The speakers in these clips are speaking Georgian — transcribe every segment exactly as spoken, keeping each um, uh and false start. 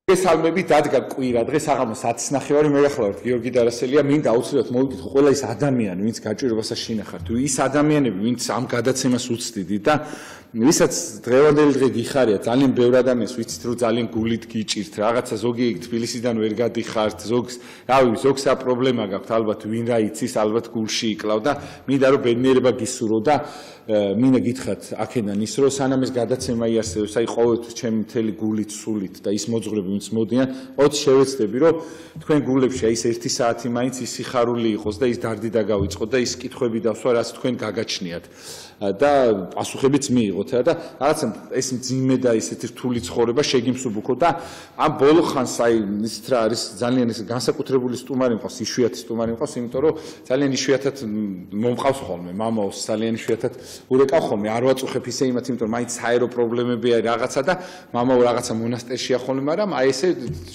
ეს ალმები დადგა კვირა დღეს აღამოს ათის ნახევარი მე ახლა ვარ გიორგი დარასელია მინდა აუცილებლად მოვიკითხო ყველა ის ადამიანი ვინც გაჭირვებასა შინახართ ის ადამიანები ვინც ამ გადაცემას უცდიდით და ვისაც დღევანდელი დღე გიხარია ძალიან ბევრი ადამიანს ვიცით რომ ძალიან გულით გიჭირთ რაღაცა ზოგი თბილისიდან ვერ გადიხართ ზოგს რავი ზოგს ა პრობლემა გაქვთ ალბათ ვინ რა იცის ალბათ გულში იკლავ და მინდა რომ ბედნიერება გისურვო და მინდა გითხრათ აქედან ის რომ სანამ ეს გადაცემა იარსებებს აი ყოველთვის ჩემი მთელი გულით სულით და ის მოძღვრები ვინც მოდიან ოც შევეცდები რომ თქვენ გულებში აი ეს ერთი საათი მაინც ის სიხარული იყოს და ის დარდი დაგავიწყოთ და ის კითხვები დავსვა რაც თქვენ გაგაჩნიათ და პასუხებიც მიიღოთ და რაღაცა ეს მძიმე და ისეთი რთული ცხოვრება შეგიმსუბუქოთ და ამ ბოლო ხანს აი ისეთ რა არის ძალიან ეს განსაკუთრებული სტუმარი მყავს იშვიათი სტუმარი მყავს იმიტომ რომ ძალიან იშვიათად მომყავს ხოლმე მამაოს ძალიან იშვიათად ურეკავ ხოლმე არ ვაწუხებ ისე იმათ იმიტომ რომ მაინც საერო პრობლემები არის რაღაცა და მამაო რაღაცა მონასტერშია ხოლმე მაგრამ აი ესე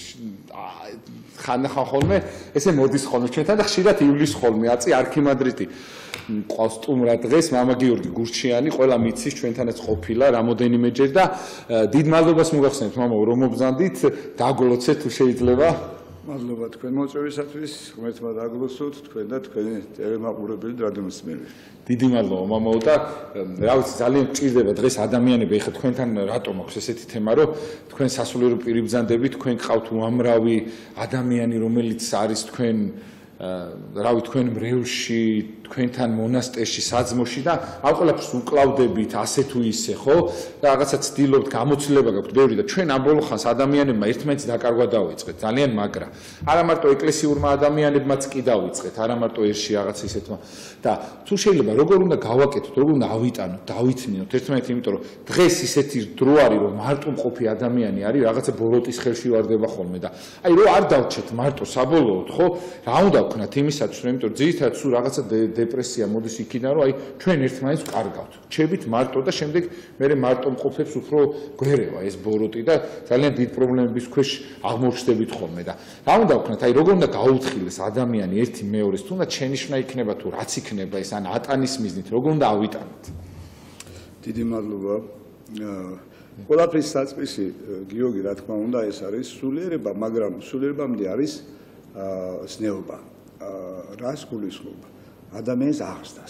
ხანახან ხოლმე ესე მოდის ხოლმე ჩვენთან და ხშირად ივლისს ხოლმე აწი არქიმანდრიტი ყავს სტუმრა დღეს მამა გიორგი გურჩიანი ყველა მიცის ჩვენთანაც ყოფილა რამოდენიმეჯერ და დიდ მადლობას მოგახსენებთ მამაო რომ მობრძანდით დაგლოცეთ თუ შეიძლება მადლობა თქვენ მოწვევისათვის ღმერთმა დაგლოცოთ თქვენ და თქვენი ტელემაყურებელი რადიომსმენელი დიდი მადლობა მამაო და რა ვიცი ძალიან გჭირდება დღეს ადამიანები ეხლა თქვენთან რატომ აქვს ესეთი თემა რომ თქვენ სასულიერო პირი ბრძანდებით თქვენ გყავთ უამრავი ადამიანი რომელიც არის თქვენ რავი თქვენ მრევლში თქვენთან მონასტერში საძმოში და ამ ყველაფერს უკლავდებით ასე თუ ისე ხო და რაღაცა ცდილობთ გამოცდილება გაქვთ ბევრი და ჩვენ ამ ბოლო ხანს ადამიანებმა ერთმანეთს დაკარგვა დავიწყეთ ძალიან მაგრა არა მარტო ეკლესიურმა ადამიანებმაც კი დავიწყეთ არა მარტო ერში რაღაც ისეთმა და თუ შეიძლება როგორ უნდა გავაკეთოთ როგორ უნდა ავიტანოთ დავითმინოთ ერთმანეთი იმიტომ რომ დღეს ისეთი დრო არის რომ მარტო მყოფი ადამიანი არის რაღაცა ბოროტის ხელში ვარდება ხოლმე და აი რო არ დავჩეთ მარტო საბოლოოდ ხო რა უნდა ვქნათ იმისათვის რომ იმიტომ რომ ძირითადად სულ რაღაცა დეპრესია მოდის იქიდან რომ აი ჩვენ ერთმანეთს ვკარგავთ. ჩებით მარტო და შემდეგ მე მარტო მყოფებს უფრო გვერევა ეს ბოროტი და ძალიან დიდ პრობლემების ქვეშ აღმოჩნდებით ხოლმე და რა უნდა ვქნათ აი როგორ უნდა გაუთხილდეს ადამიანი ერთი მეორეს თუნდაც შენიშვნა იქნება თუ რაც იქნება ეს ან ატანის მიზნით როგორ უნდა ავიტანოთ. დიდი მადლობა. ყველაფრის საწყისი გიორგი რა თქმა უნდა ეს არის სულიერება მაგრამ სულიერებამდე არის ზნეობა. რას გულისხმობა ადამიანის აღზრდას.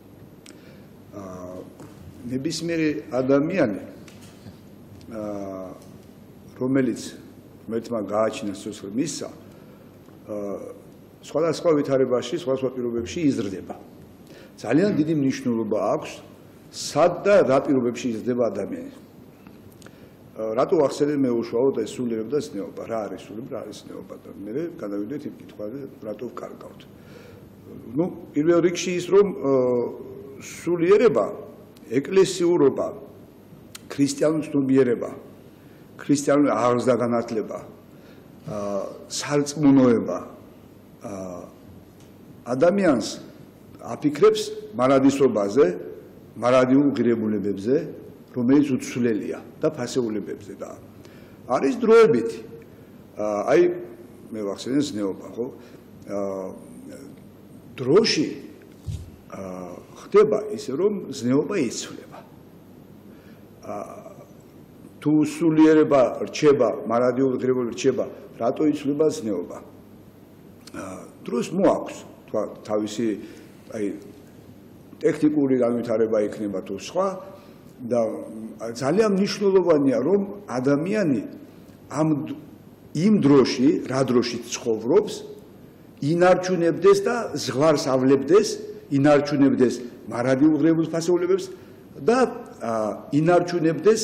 ნებისმიერი ადამიანი რომელიც მეთმა გააჩინა სიცოცხლე მისცა სხვადასხვა ვითარებაში სხვადასხვა პირობებში იზრდება. ძალიან დიდი მნიშვნელობა აქვს სად და რა პირობებში იზრდება ადამიანი. რატო ახსენე მე უშუალოდ ეს სულიერება და ზნეობა რა არის სულიერება რა არის ზნეობა და მე გადავიდეთ იმ კითხვაზე რატო ვკარგავთ. ну პირველ რიგში ის რომ სულიერება ეკლესიურობა ქრისტიანული ცნობიერება ქრისტიანული აღზრდა განათლება სარწმუნოება ადამიანს აფიქრებს მარადისობაზე მარადიულ ღირებულებებზე რომელიც უცვლელია და ფასეულებებზე და არის დროებითი აი მე ვახსენე ზნეობა ხო დროში ხდება ისე რომ ზნეობა იცვლება თუ სულიერება რჩება მარადიული ღირებულება რჩება რატო იცვლება ზნეობა დროს მოაქვს თქვა თავისი აი ტექნიკური განვითარება იქნება თუ სხვა და ძალიან მნიშვნელოვანია რომ ადამიანი ამ იმ დროში რა დროში ცხოვრობს ინარჩუნებდეს და ზღვარს ავლებდეს ინარჩუნებდეს მარადიულ ღირებულ ფასეულებებს და ინარჩუნებდეს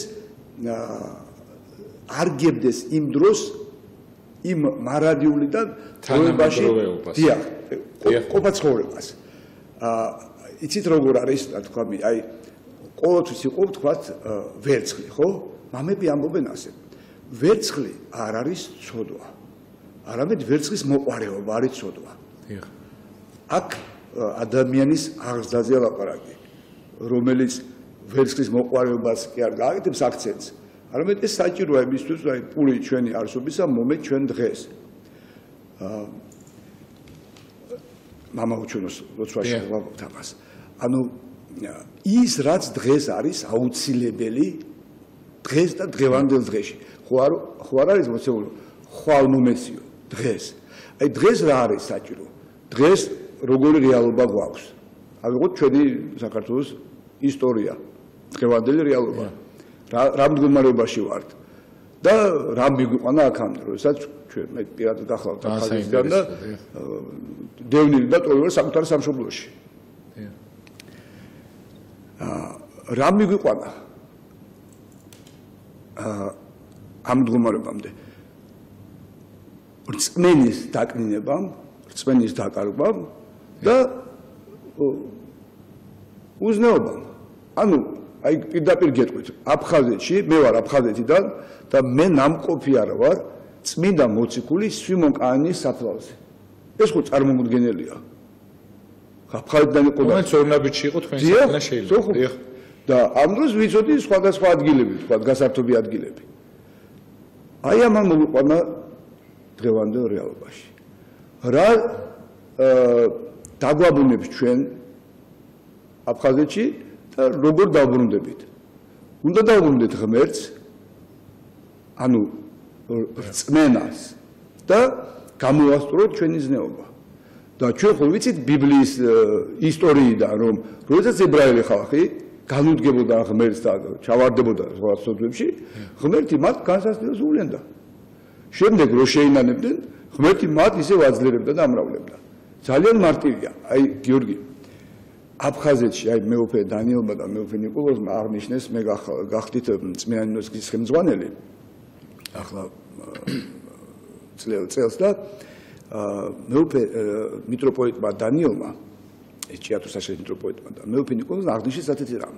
არგებდეს იმ დროს იმ მარადიული და დროებაში დიახ ყოფა ცხოვრებას იცით როგორ არის თქვა აი ყოველთვის იყო თქვათ ვერცხლი ხო მამები ამბობენ ასე ვერცხლი არ არის ცოდვა არამედ ვერცხლის მოყარეობა არის ცოდვა აქ ადამიანის აღზრდაზე ლაპარაკი რომელიც ვერცხლის მოყარეობას კი არ გააკეთებს აქცენტს არამედ ეს საჭიროა იმისთვის აი პური ჩვენი არსობისა მომეთ ჩვენ დღეს მამა უჩვენოს როცვაში ვაყავთ ამას ანუ ის რაც დღეს არის აუცილებელი დღეს და დღევანდელ დღეში ხო არ ხო არ არის მოცემული ხვალ მომეციო დღეს აი დღეს რა არის საჭირო დღეს როგორი რეალობა გვაქვს ავიღოთ ჩვენი საქართველოს ისტორია დღევანდელი რეალობა რა რა მდგომარეობაში ვართ და რა მიგვიყვანა აქამდე როდესაც ჩვენ მე პირადად გახლავთ ახალისგან და დევნილი და ტოვილი საკუთარ სამშობლოში რა მიგვიყვანა ამ მდგომარეობამდე რწმენის დაკნინებამ რწმენის დაკარგვამ და უზნეობამ ანუ აი პირდაპირ გეტყვით აფხაზეთში მე ვარ აფხაზეთიდან და მე ნამყოფი არ ვარ წმინდა მოციქულის სვიმონ-კაანის საფლავზე ეს ხო წარმოუდგენელია აფხაზეთიდან იყო და რომელიც ორნაბიჯში იყო თქვენ საქმე შეიძლება და ამ დროს ვიცოდი სხვადასხვა ადგილები თქვა გასართობი ადგილები აი ამან მოგვიყვანა დღევანდელ რეალობაში რა დაგვაბრუნებს ჩვენ აფხაზეთში და როგორ დავბრუნდებით უნდა დავბრუნდეთ ღმერთს ანუ რწმენას და გამოვასწოროთ ჩვენი ზნეობა და ჩვენ ხო ვიცით ბიბლიის ისტორიიდან რომ როდესაც ებრაელი ხალხი განუდგებოდა ღმერთს და ჩავარდებოდა სხვა სოფლებში ღმერთი მათ განსასწრებს უვლენდა შემდეგ რო შეინანებდნენ ღმერთი მათ ისე ვაძლიერებდა და ამრავლებდა ძალიან მარტივია აი გიორგი აფხაზეთში აი მეუფე დანიელმა და მეუფე ნიკოლოზმა აღნიშნეს მე გახდით წმინდანობის ხელმძღვანელი ახლა წელს და მეუფე მიტროპოლიტმა დანიელმა ეს ჭიათურსაშენის მიტროპოლიტმა და მეუფე ნიკოლოზმა აღნიშნეს ასეთი რამ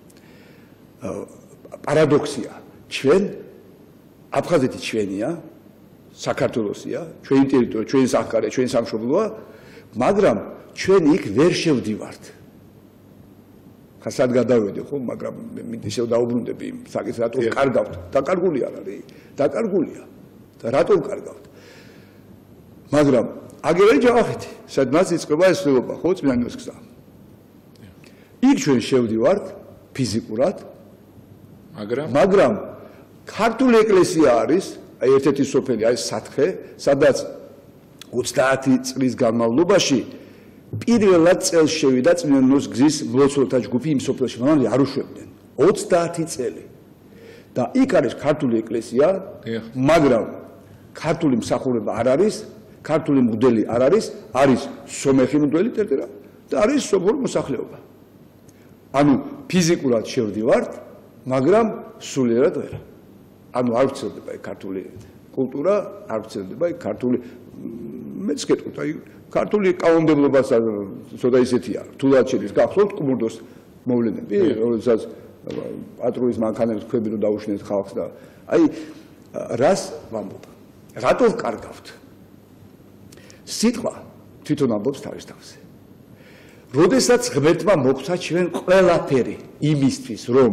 პარადოქსია ჩვენ აფხაზეთი ჩვენია საქართველოსია ჩვენი ტერიტორია ჩვენი სახკარია ჩვენი სამშობლოა მაგრამ ჩვენ იქ ვერ შევდივართ ხა სად გადავედი ხო მაგრამ მე ისევ დაუბრუნდები იმ საკითხს რატო კარგავთ დაკარგული არ არის დაკარგულია და რატო კარგავთ მაგრამ აგერე ჯავახეთი სადაც იწყება ეს ცდილობა ხო წმინდანობის გზა იქ ჩვენ შევდივართ ფიზიკურად მაგრამ მაგრამ ქართული ეკლესია არის აი ერთ-ერთი სოფელი აი სათხე სადაც ოცდაათი წლის განმავლობაში პირველად წელს შევიდა წმინდანობის გზის მლოცველთა ჯგუფი იმ სოფელში მანამდე არ უშვებდნენ ოცდაათი წელი და იქ არის ქართული ეკლესია მაგრამ ქართული მსახურება არ არის ქართული მღვდელი არ არის არის სომეხი მღვდელი ტერტერა და არის სოფლური მოსახლეობა ანუ ფიზიკურად შევდივართ მაგრამ სულიერად ვერ ანუ არ ვცელდება აი ქართული კულტურა არ ვცელდება აი ქართული მეც გეტყვით აი ქართული კანონმდებლობაც ცოტა ისეთია რთულად შედის გახსოვთ კუმურდოს მოვლენები როდესაც პატრულის მანქანებს ქვები რომ დაუშნეს ხალხს და აი რას ვამბობ რატო ვკარგავთ სიტყვა თვითონ ამბობს თავის თავზე როდესაც ღმერთმა მოგცა ჩვენ ყველაფერი იმისთვის რომ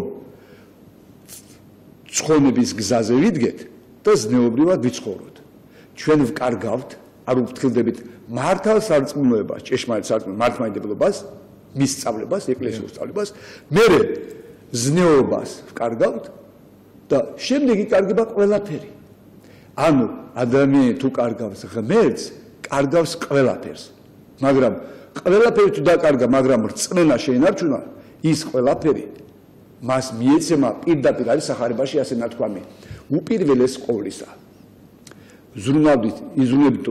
ცხონების გზაზე ვიდგეთ და ზნეობრივად ვიცხოვროთ ჩვენ ვკარგავთ არ ვფრთხილდებით მართალ სარწმუნოებას ჭეშმარიტ სარწმუნოებას მართლმადიდებლობას მის სწავლებას ეკლესიურ სწავლებას მერე ზნეობას ვკარგავთ და შემდეგ იკარგება ყველაფერი ანუ ადამიანი თუ კარგავს ღმერთს კარგავს ყველაფერს მაგრამ ყველაფერი თუ დაკარგა მაგრამ რწმენა შეინარჩუნა ის ყველაფერი მას მიეცემა პირდაპირ არის სახარებაში ასე ნათქვამი უპირველეს ყოვლისა ზრუნავდით იზრუნებდით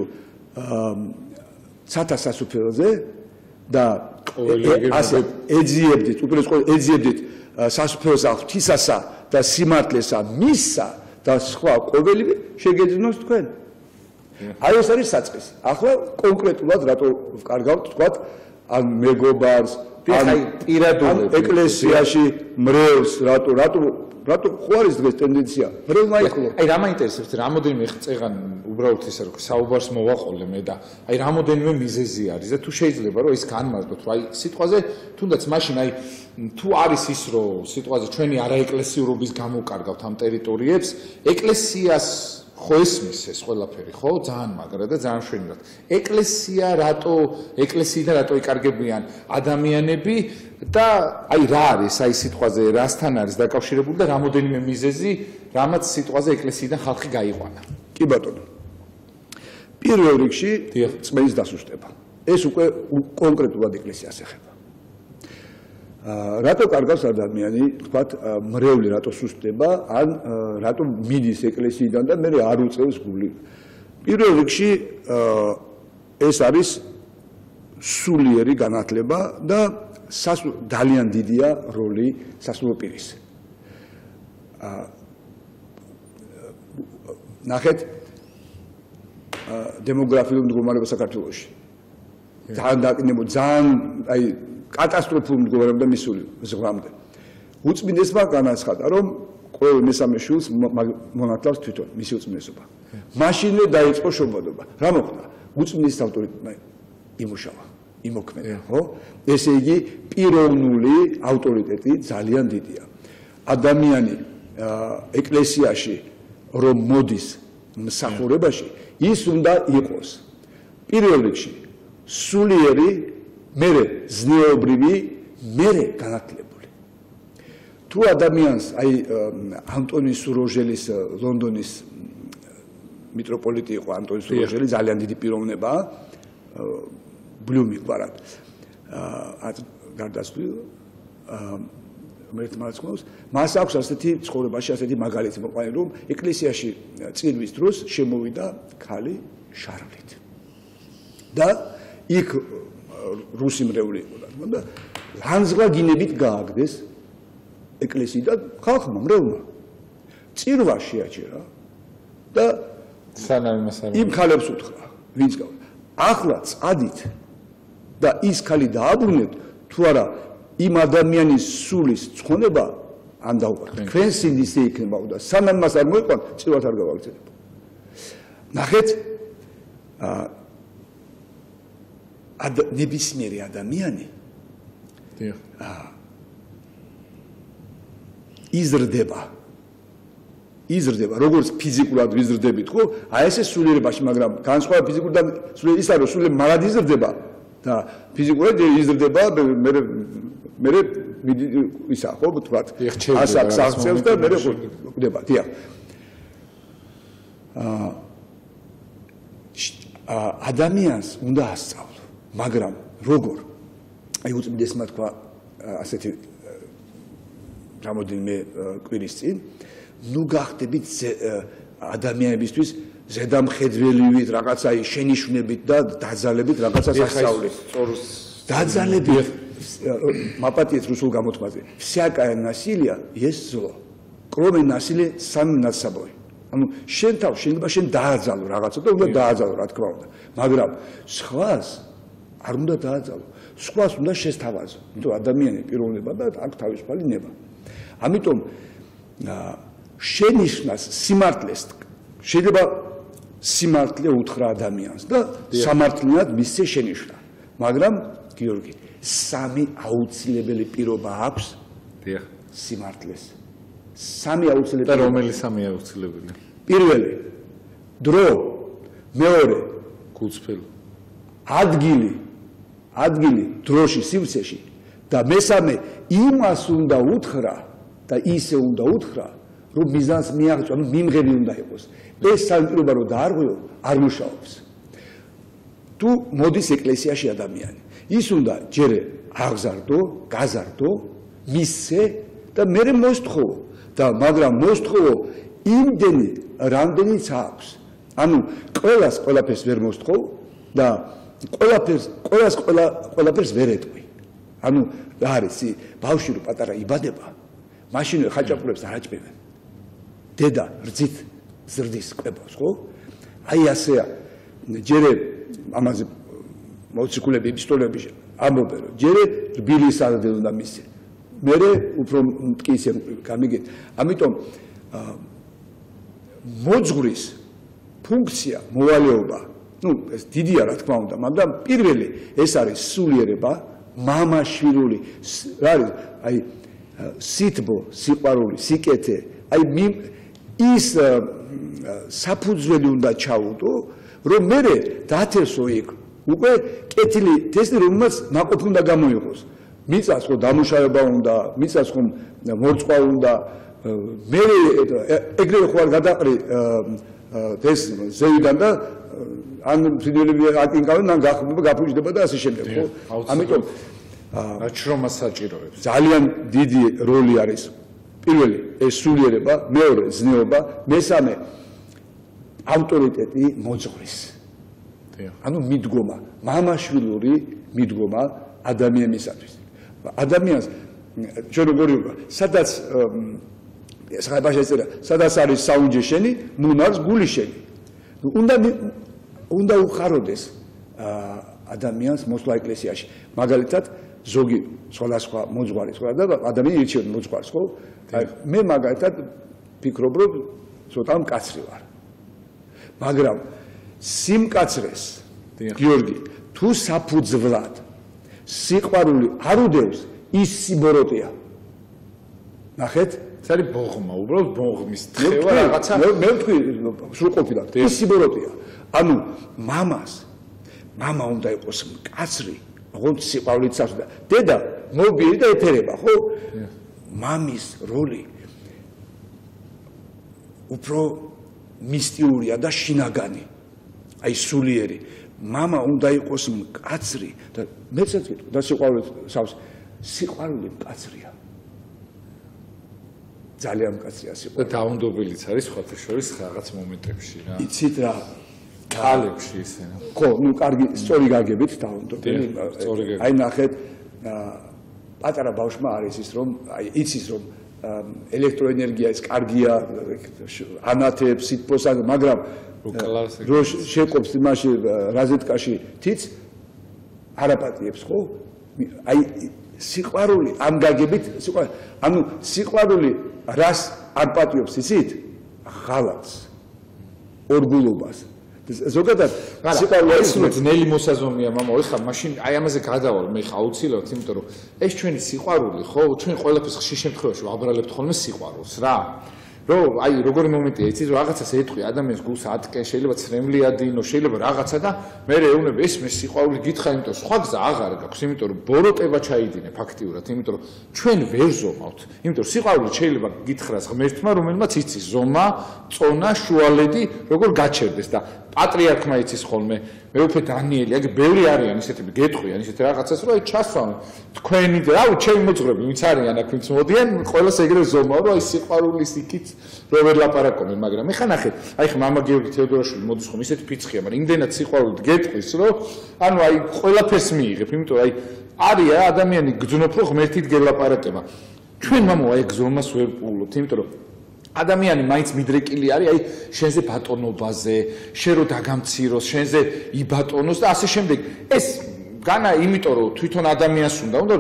ცათა სასუფეველზე და ასე ეძიებდით უპირველეს ყოვლისა ეძიებდით სასუფეველსა ღვთისასა და სიმართლესა მისსა და სხვა ყოველივე შეგეძნოს თქვენ აი ეს არის საწყისი ახლა კონკრეტულად რატო ვკარგავთ თქვათ ან მეგობარს ან პირადულად ეკლესიაში მრევლს რატო რატო რატო ხო არის დღეს ტენდენცია მრევლმა იხლო აი რა მაინტერესებს რამოდენიმე წეღან უბრალოდ ისე რომ საუბარს მოვაყოლე მე და აი რამოდენიმე მიზეზი არის და თუ შეიძლება რომ ის განმარტოთ რომ აი სიტყვაზე თუნდაც მაშინ აი თუ არის ის რომ სიტყვაზე ჩვენი არაეკლესიურობის გამო კარგავთ ამ ტერიტორიებს ეკლესიას ხო ესმის ეს ყველაფერი, ხო, ძალიან მაგრა და ძალიან მშვენივრად. ეკლესია რატო, ეკლესიიდან რატო იკარგებიან ადამიანები და აი რა არის აი სიტყვაზე რასთან არის დაკავშირებული და რამოდენიმე მიზეზი, რამაც სიტყვაზე ეკლესიიდან ხალხი გაიყვანა. კი ბატონო. პირველ რიგში წმენის დასუსტება. ეს უკვე კონკრეტულად ეკლესიას ეხება. რატო კარგავს ადამიანი, თქვათ, მრევლი რატო სუსტდება, ან რატო მიდის ეკლესიიდან და მე არ უწევს გული. პირველ რიგში ეს არის სულიერი განათლება და ძალიან დიდია როლი სასულიერო პირის. ნახეთ დემოგრაფიული მდგომარეობა საქართველოში. ძალიან დაკნინებო, ძალიან აი კატასტროფულ მდგომარეობამდე მისული ზღვამდე. უწმინდესმა განაცხადა, რომ ყოველ მესამე შვილს მონათლავს თვითონ მისი უწმინდესობა. მაშინვე დაიწყო შობადობა. რა მოხდა? უწმინდეს ავტორიტეტმა იმუშავა, იმოქმედა, ხო? ესე იგი, პიროვნული ავტორიტეტი ძალიან დიდია. ადამიანი ეკლესიაში რომ მოდის მსახურებაში, ის უნდა იყოს პირველ რიგში სულიერი, მერე ზნეობრივი, მერე განათლებული. თუ ადამიანს აი ანტონი სუროჟელის ლონდონის მიტროპოლიტი იყო ანტონი სუროჟელი, ძალიან დიდი პიროვნებაა, ბლუმი გვარად. აა გარდაცვლილ მერტმარცხნოს, მას აქვს ასეთი ცხოვრებაში ასეთი მაგალითი მოყვანილი, რომ ეკლესიაში წირვის დროს შემოვიდა ქალი შარლით. და იქ რუსი მრევლი იყო და ლანძღვა გინებით გააგდეს ეკლესიიდან ხალხმა მრევლმა. წირვა შეაჩერა და სანამ იმას არ იმ ქალებს უთხრა, ვინც გავა. ახლა წადით და ის ქალი დააბრუნეთ, თუ არა იმ ადამიანის სულის ცხონება ან დაუყარეთ. თქვენ სინდისე იქნება და სანამ მას არ მოიყვან, წირვათ არ გავაგრძელებ. ნახეთ აა ნებისმიერი ადამიანი იზრდება იზრდება როგორც ფიზიკურად ვიზრდებით, ხო? აი ესე სულიერებაში, მაგრამ განსხვავება ფიზიკურიდან სულიერ ის არის, სულიერ მარად იზრდება და ფიზიკურად იზრდება, მე მე ისა, ხო, თქვათ, ასაკს აღწევს და მე ხვდება, დიახ. აა ადამიანს უნდა ასწავლო, მაგრამ როგორ? აი უწმინდესმა თქვა ასეთი რამოდენიმე კვირის წინ, ნუ გახდებით ადამიანებისთვის ზედამხედველივით, რაღაცა შენიშვნებით და დაძალებით რაღაცას ასწავლეთ. დაძალებით მაპატიეთ რუსულ გამოთქმაზე. Всякое насилие есть зло. Кроме насилия сам над собой. ანუ შენ თავ შეიძლება შენ დააძალო რაღაცა და უნდა დააძალო რა თქმა უნდა. მაგრამ სხვას არ უნდა დააძალო. სხვას უნდა შესთავაზო. იმიტომ ადამიანი პიროვნება და აქ თავისუფალი ნება. ამიტომ შენიშვნას სიმართლეს შეიძლება სიმართლე უთხრა ადამიანს და სამართლიანად მისცე შენიშვნა. მაგრამ გიორგი, სამი აუცილებელი პირობა აქვს სიმართლეს. სამი აუცილებელი. და რომელი სამი აუცილებელი? პირველი დრო, მეორე კუცფელი. ადგილი, ადგილი დროში, სივრცეში და მესამე იმას უნდა უთხრა და ისე უნდა უთხრა, რომ მიზანს მიაღწია, ანუ მიმღები უნდა იყოს. ეს სამი პირობა რომ დაარღვიო, არ მუშაობს. თუ მოდის ეკლესიაში ადამიანი, ის უნდა ჯერ აღზარდო, გაზარდო, მისცე და მერე მოსთხოვო. და მაგრამ მოსთხოვო იმდენი რამდენიც აქვს. ანუ ყველას ყველაფერს ვერ მოსთხოვ და ყველაფერს ყველას ყველა ყველაფერს ვერ ეტყვი. ანუ რა არის ისი ბავშვი რო პატარა იბადება, მაშინვე ხაჭაპურებს არ აჭმევენ. დედა რძით ზრდის კვებავს, ხო? აი ასეა. ჯერ ამაზე მოციქულები ეპისტოლეები ამბობენ, რომ ჯერ რბილი სარდელ უნდა მისცე. მერე უფრო კი ისე გამიგეთ. ამიტომ მოძღვრის ფუნქცია, მოვალეობა, ну, ეს დიდია რა თქმა უნდა, მაგრამ პირველი ეს არის სულიერება, მამა-შვილი, რა არის, აი სითბო, სიყვარული, სიკეთე, აი ის საფუძველი უნდა ჩაუდო, რომ მე დაათერსო იქ უკვე კეთილი ტესტი, რომელმაც ნაყოფი უნდა გამოიღოს. მიწას ხო დამუშავება უნდა, მიწას ხო მორწყვა უნდა, მე ეგრევე ხო არ გადაყრი ეს ზევიდან და ან ფრიდოლები აკინკავენ, ან გაფუჭდება და ასე შემდეგ, ხო? ამიტომ აჩრომა საჭიროებს. ძალიან დიდი როლი არის პირველი ეს სულიერება, მეორე ზნეობა, მესამე ავტორიტეტი მოძღვრის. ანუ მიდგომა, მამაშვილური მიდგომა ადამიანისათვის. ადამიანს ჩვენ როგორი ვიყავ, სადაც საერთოდ ეწერა, სადაც არის საუნჯე შენი, მუნარს გული შენი. უნდა უნდა უხაროდეს ადამიანს მოსვლა ეკლესიაში. მაგალითად, ზოგი სხვადასხვა მოძღვარი, სხვა და ადამიანი ირჩევს მოძღვარს, ხო? მე მაგალითად ფიქრობ, რომ ცოტა მკაცრი ვარ. მაგრამ სიმკაცრეს, გიორგი, თუ საფუძვლად სიყვარული არ უდევს, ის სიბოროტეა. ნახეთ? ეს არის ბოღმა, უბრალოდ ბოღმის თხევა რაღაცა. მე ვთქვი სრულყოფილად, ის სიბოროტეა. ანუ მამას, მამა უნდა იყოს მკაცრი, ოღონდ სიყვარულით სასუდა. დედა მობილი და ეთერება, ხო? მამის როლი უფრო მისტიურია და შინაგანი. აი სულიერი. მამა უნდა იყოს მკაცრი და მეცაც ვიტყვი და სიყვარულით სავს. სიყვარული მკაცრია. ძალიან მკაცრია სიყვარული. და დაუნდობელიც არის სხვათა შორის რაღაც მომენტებში რა. იცით რა? კალებში ისე. ხო, ну კარგი, სწორი გაგებით დაუნდობელი. აი ნახეთ, პატარა ბავშვმა არის ის რომ, აი იცის რომ ელექტროენერგია ის კარგია, ანათებს, სითბოს, მაგრამ რო შეკობს იმაში რაზეტკაში თიც არაპატიებს, ხო? აი სიყვარული ამ გაგებით, სიყვარული, ანუ სიყვარული რას არ პატიობს, იცით? ღალატს, ორგულობას. ზოგადად სიყვარული ის ძნელი მოსაზომია მამა, ეხლა მაშინ აი ამაზე გადავალ მე ხა აუცილებლად, იმიტომ რომ ეს ჩვენი სიყვარული, ხო, ჩვენ ყველაფერს ხშირ შემთხვევაში ვაბრალებთ ხოლმე სიყვარულს რა. რომ აი როგორი მომენტია, იცით, რომ რაღაცას ეტყვი ადამიანს გულს ატკე, შეიძლება ცრემლი ადინო, შეიძლება რაღაცა და მე ეუბნები ეს მე სიყვარული გითხრა, იმიტომ სხვა გზა აღარ გაქვს, იმიტომ რომ ბოროტება ჩაიდინე ფაქტიურად, იმიტომ რომ ჩვენ ვერ ზომავთ, იმიტომ რომ სიყვარული შეიძლება გითხრას ღმერთმა, რომელმაც იცის ზომა, წონა, შუალედი, როგორ გაჩერდეს და პატრიარქმა იცის ხოლმე, მეუფე დანიელი, აი ბევრი არიან ისეთები, გეტყვიან ისეთ რაღაცას, რომ აი ჩასვამ თქვენი და რავი, ჩემი მოძღვრები, ვინც არიან აქ, ვინც მოდიან, ყველას ეგრე ზომავ, რომ აი სიყვარულის იქით რო ვერ ლაპარაკობენ, მაგრამ ეხა ნახეთ, აი ხა მამა გიორგი თეოდორაშვილი მოდის ხომ ისეთი ფიცხია, მაგრამ იმდენად სიყვარულით გეტყვის, რომ ანუ აი ყველაფერს მიიღებ, იმიტომ რომ აი არის რა ადამიანი გძნობ, რომ ღმერთით გელაპარაკება. ჩვენ მამო აი გზომას ვერ პულობთ, იმიტომ რომ ადამიანი მაინც მიდრეკილი არის აი შენზე ბატონობაზე, შენ რო დაგამციროს, შენზე იბატონოს და ასე შემდეგ. ეს განა იმიტომ რომ თვითონ ადამიანს უნდა, უნდა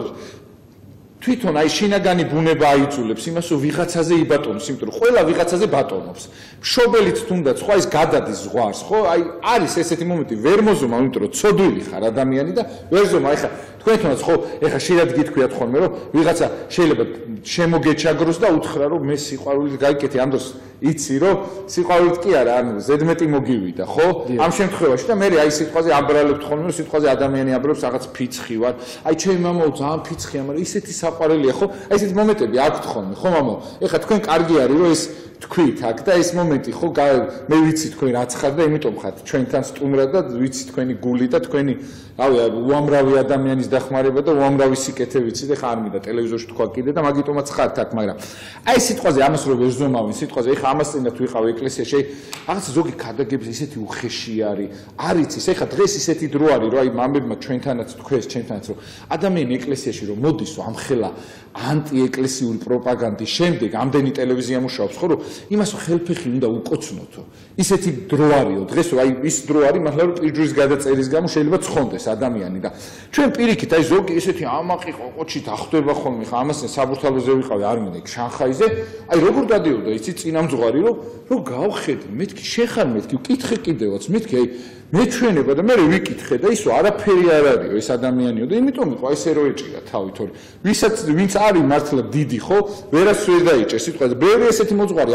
თვითონ აი შინაგანი ბუნება აიძულებს იმას, რომ ვიღაცაზე იბატონოს, იმიტომ რომ ყველა ვიღაცაზე ბატონობს. მშობელიც თუნდაც სხვა ის გადადის ზღვარს, ხო? აი არის ესეთი მომენტი, ვერ მოზომა, იმიტომ რომ ცოდვილი ხარ ადამიანი და ვერ ზომა, ეხა თქვენთანაც ხო, ეხა შეიძლება გითქვიათ ხოლმე, რომ ვიღაცა შეიძლება შემოგეჩაგროს და უთხრა, რომ მე სიყვარულით გაიკეთე, ამ დროს იცი, რომ სიყვარულით კი არა, ანუ ზედმეტი მოგივიდა, ხო? ამ შემთხვევაში და მე აი სიტყვაზე აბრალებთ ხოლმე, რომ სიტყვაზე ადამიანი აბრალებს რაღაც ფიცხი ვარ. აი ჩემი მამაო ძალიან ფიცხია, მაგრამ ისეთი საყვარელია, ხო? აი ესეთი მომენტები აქვთ ხოლმე, ხო მამაო? ეხა თქვენ კარგი არის, რომ ეს თქვით აქ და ეს მომენტი ხო მე ვიცი თქვენ რაც ხარ და იმიტომ ხართ ჩვენთან სტუმრად და ვიცი თქვენი გული და თქვენი რავი უამრავი ადამიანის დახმარება და უამრავი სიკეთე ვიცი და ხა არ მინდა ტელევიზორში თქვა კიდე და მაგიტომაც ხართ აქ მაგრამ აი სიტყვაზე ამას რო ვერ ზომავენ სიტყვაზე ეხა ამას წინათ ვიყავ ეკლესიაში რაღაც ზოგი ქადაგების ისეთი უხეში არის არ იცის ეხა დღეს ისეთი დრო არის რომ აი მამებმა ჩვენთანაც თქვეს ჩვენთანაც რომ ადამიანი ეკლესიაში რომ მოდის ამხელა ანტიეკლესიური პროპაგანდის შემდეგ ამდენი ტელევიზია მუშაობს ხო რომ იმას ხელფეხი უნდა უკოცნოთო ისეთი დრო არისო დღეს აი ის დრო არის მაგრამ რომ პირჯვრის გადაწერის გამო შეიძლება ცხონდეს ადამიანი და ჩვენ პირიქით აი ზოგი ისეთი ამაყი ყოყოჩი დახვდება ხოლმე ხა ამას საბურთალოზე ვიყავი არ მინდა შანხაიზე აი როგორ დადიოდა იცი წინამძღვარი რომ რომ გავხედი მეთქი შეხარ მეთქი ვკითხე კიდევაც მეთქი აი მეჩვენება და მე ვიკითხე და ისო არაფერი არ არისო ეს ადამიანიო და იმიტომ იყო აი ესე რო ეჭირა თავი თორე ვისაც ვინც არის მართლა დიდი ხო ვერას ვერ დაიჭერ სიტყვაზე ბევრი ესეთი მოძღვარი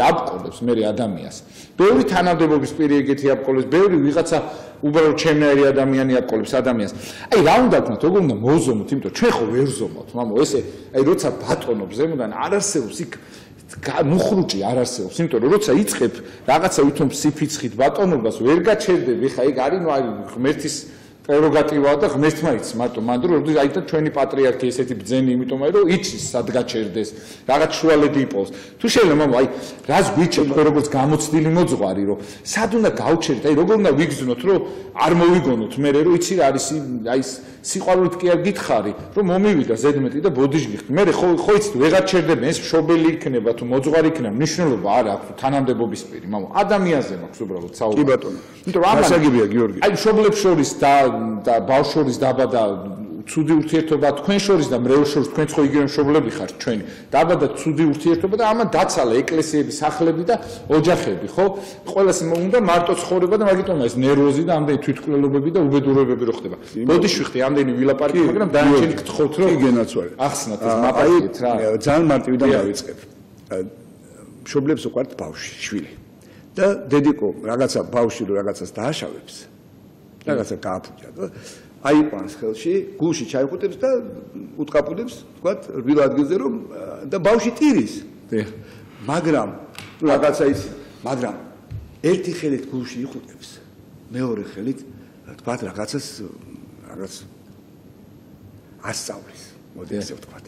აბყოლებს მე ადამიანს. ბევრი თანამდებობის პირი ეგეთი აბყოლებს, ბევრი ვიღაცა უბრალოდ ჩემნაირი ადამიანი აბყოლებს ადამიანს. აი რა უნდა ვქნათ, როგორ უნდა მოვზომოთ, იმიტომ ჩვენ ხო ვერ ზომოთ, მამო, ესე აი როცა ბატონობს ზემოდან არ არსებობს იქ მუხრუჭი არ არსებობს, იმიტომ რომ როცა იწყებ რაღაცა ვითომ სიფიცხით ბატონობას ვერ გაჩერდები, ხა ეგ არის ნუ აი ღმერთის პრეროგატივაა და ღმერთმა იცის მარტო მანდ რომ როდის აი და ჩვენი პატრიარქი ესეთი ბძენი, იმიტომ რომ იცის სად გაჩერდეს, რაღაც შუალედი იპოვოს. თუ შეიძლება მამო აი რას გვიჩვენთ ხო როგორც გამოცდილი მოძღვარი რომ სად უნდა გავჩერდეთ, აი როგორ უნდა ვიგზნოთ რომ არ მოვიგონოთ მე რომ იცი რა არის აი სიყვარულით კი არ გითხარი რომ მომივიდა ზედმეტი და ბოდიშ-გიხდი. მე ხო ხო იცით ვეღარ ჩერდებენ ეს მშობელი იქნება თუ მოძღვარი იქნება, მნიშვნელობა არ აქვს თანამდებობის პირი, მამო ადამიანზე მაქვს უბრალოდ საუბარი. კი ბატონო. იმიტომ რომ ამასაგებია გიორგი. აი მშობლებს შორის და და ბავშვ შორის დაბადა ცუდი ურთიერთობა თქვენ შორის და მრევლ შორის თქვენ ხო იგივე მშობლები ხართ ჩვენი დაბადა ცუდი ურთიერთობა და ამან დაცალა ეკლესიები, სახლები და ოჯახები, ხო? ყველას უნდა მარტო ცხოვრება და მაგიტომაა ეს ნერვოზი და ამდენი თვითმკვლელობები და უბედურებები რო ხდება. ბოდიში ვიხდი ამდენი ვილაპარაკი, მაგრამ დანარჩენი გთხოვთ რომ იგენაცვალე. ახსნათ ეს მაპატიეთ რა. ძალიან მარტივიდან დავიწყებ. მშობლებს უყვართ ბავშვი, შვილი. და დედიკო რაღაცა ბავშვი რო რაღაცას დააშავებს, რაღაცა გააფუჭა და აიყვანს ხელში, გულში ჩაიხუტებს და უტყაპუდებს, თქვათ, რბილ ადგილზე რომ და ბავშვი ტირის. მაგრამ რაღაცა ის, მაგრამ ერთი ხელით გულში იხუტებს, მეორე ხელით, თქვათ, რაღაცას რაღაც ასწავლის, მოდი ესე ვთქვათ.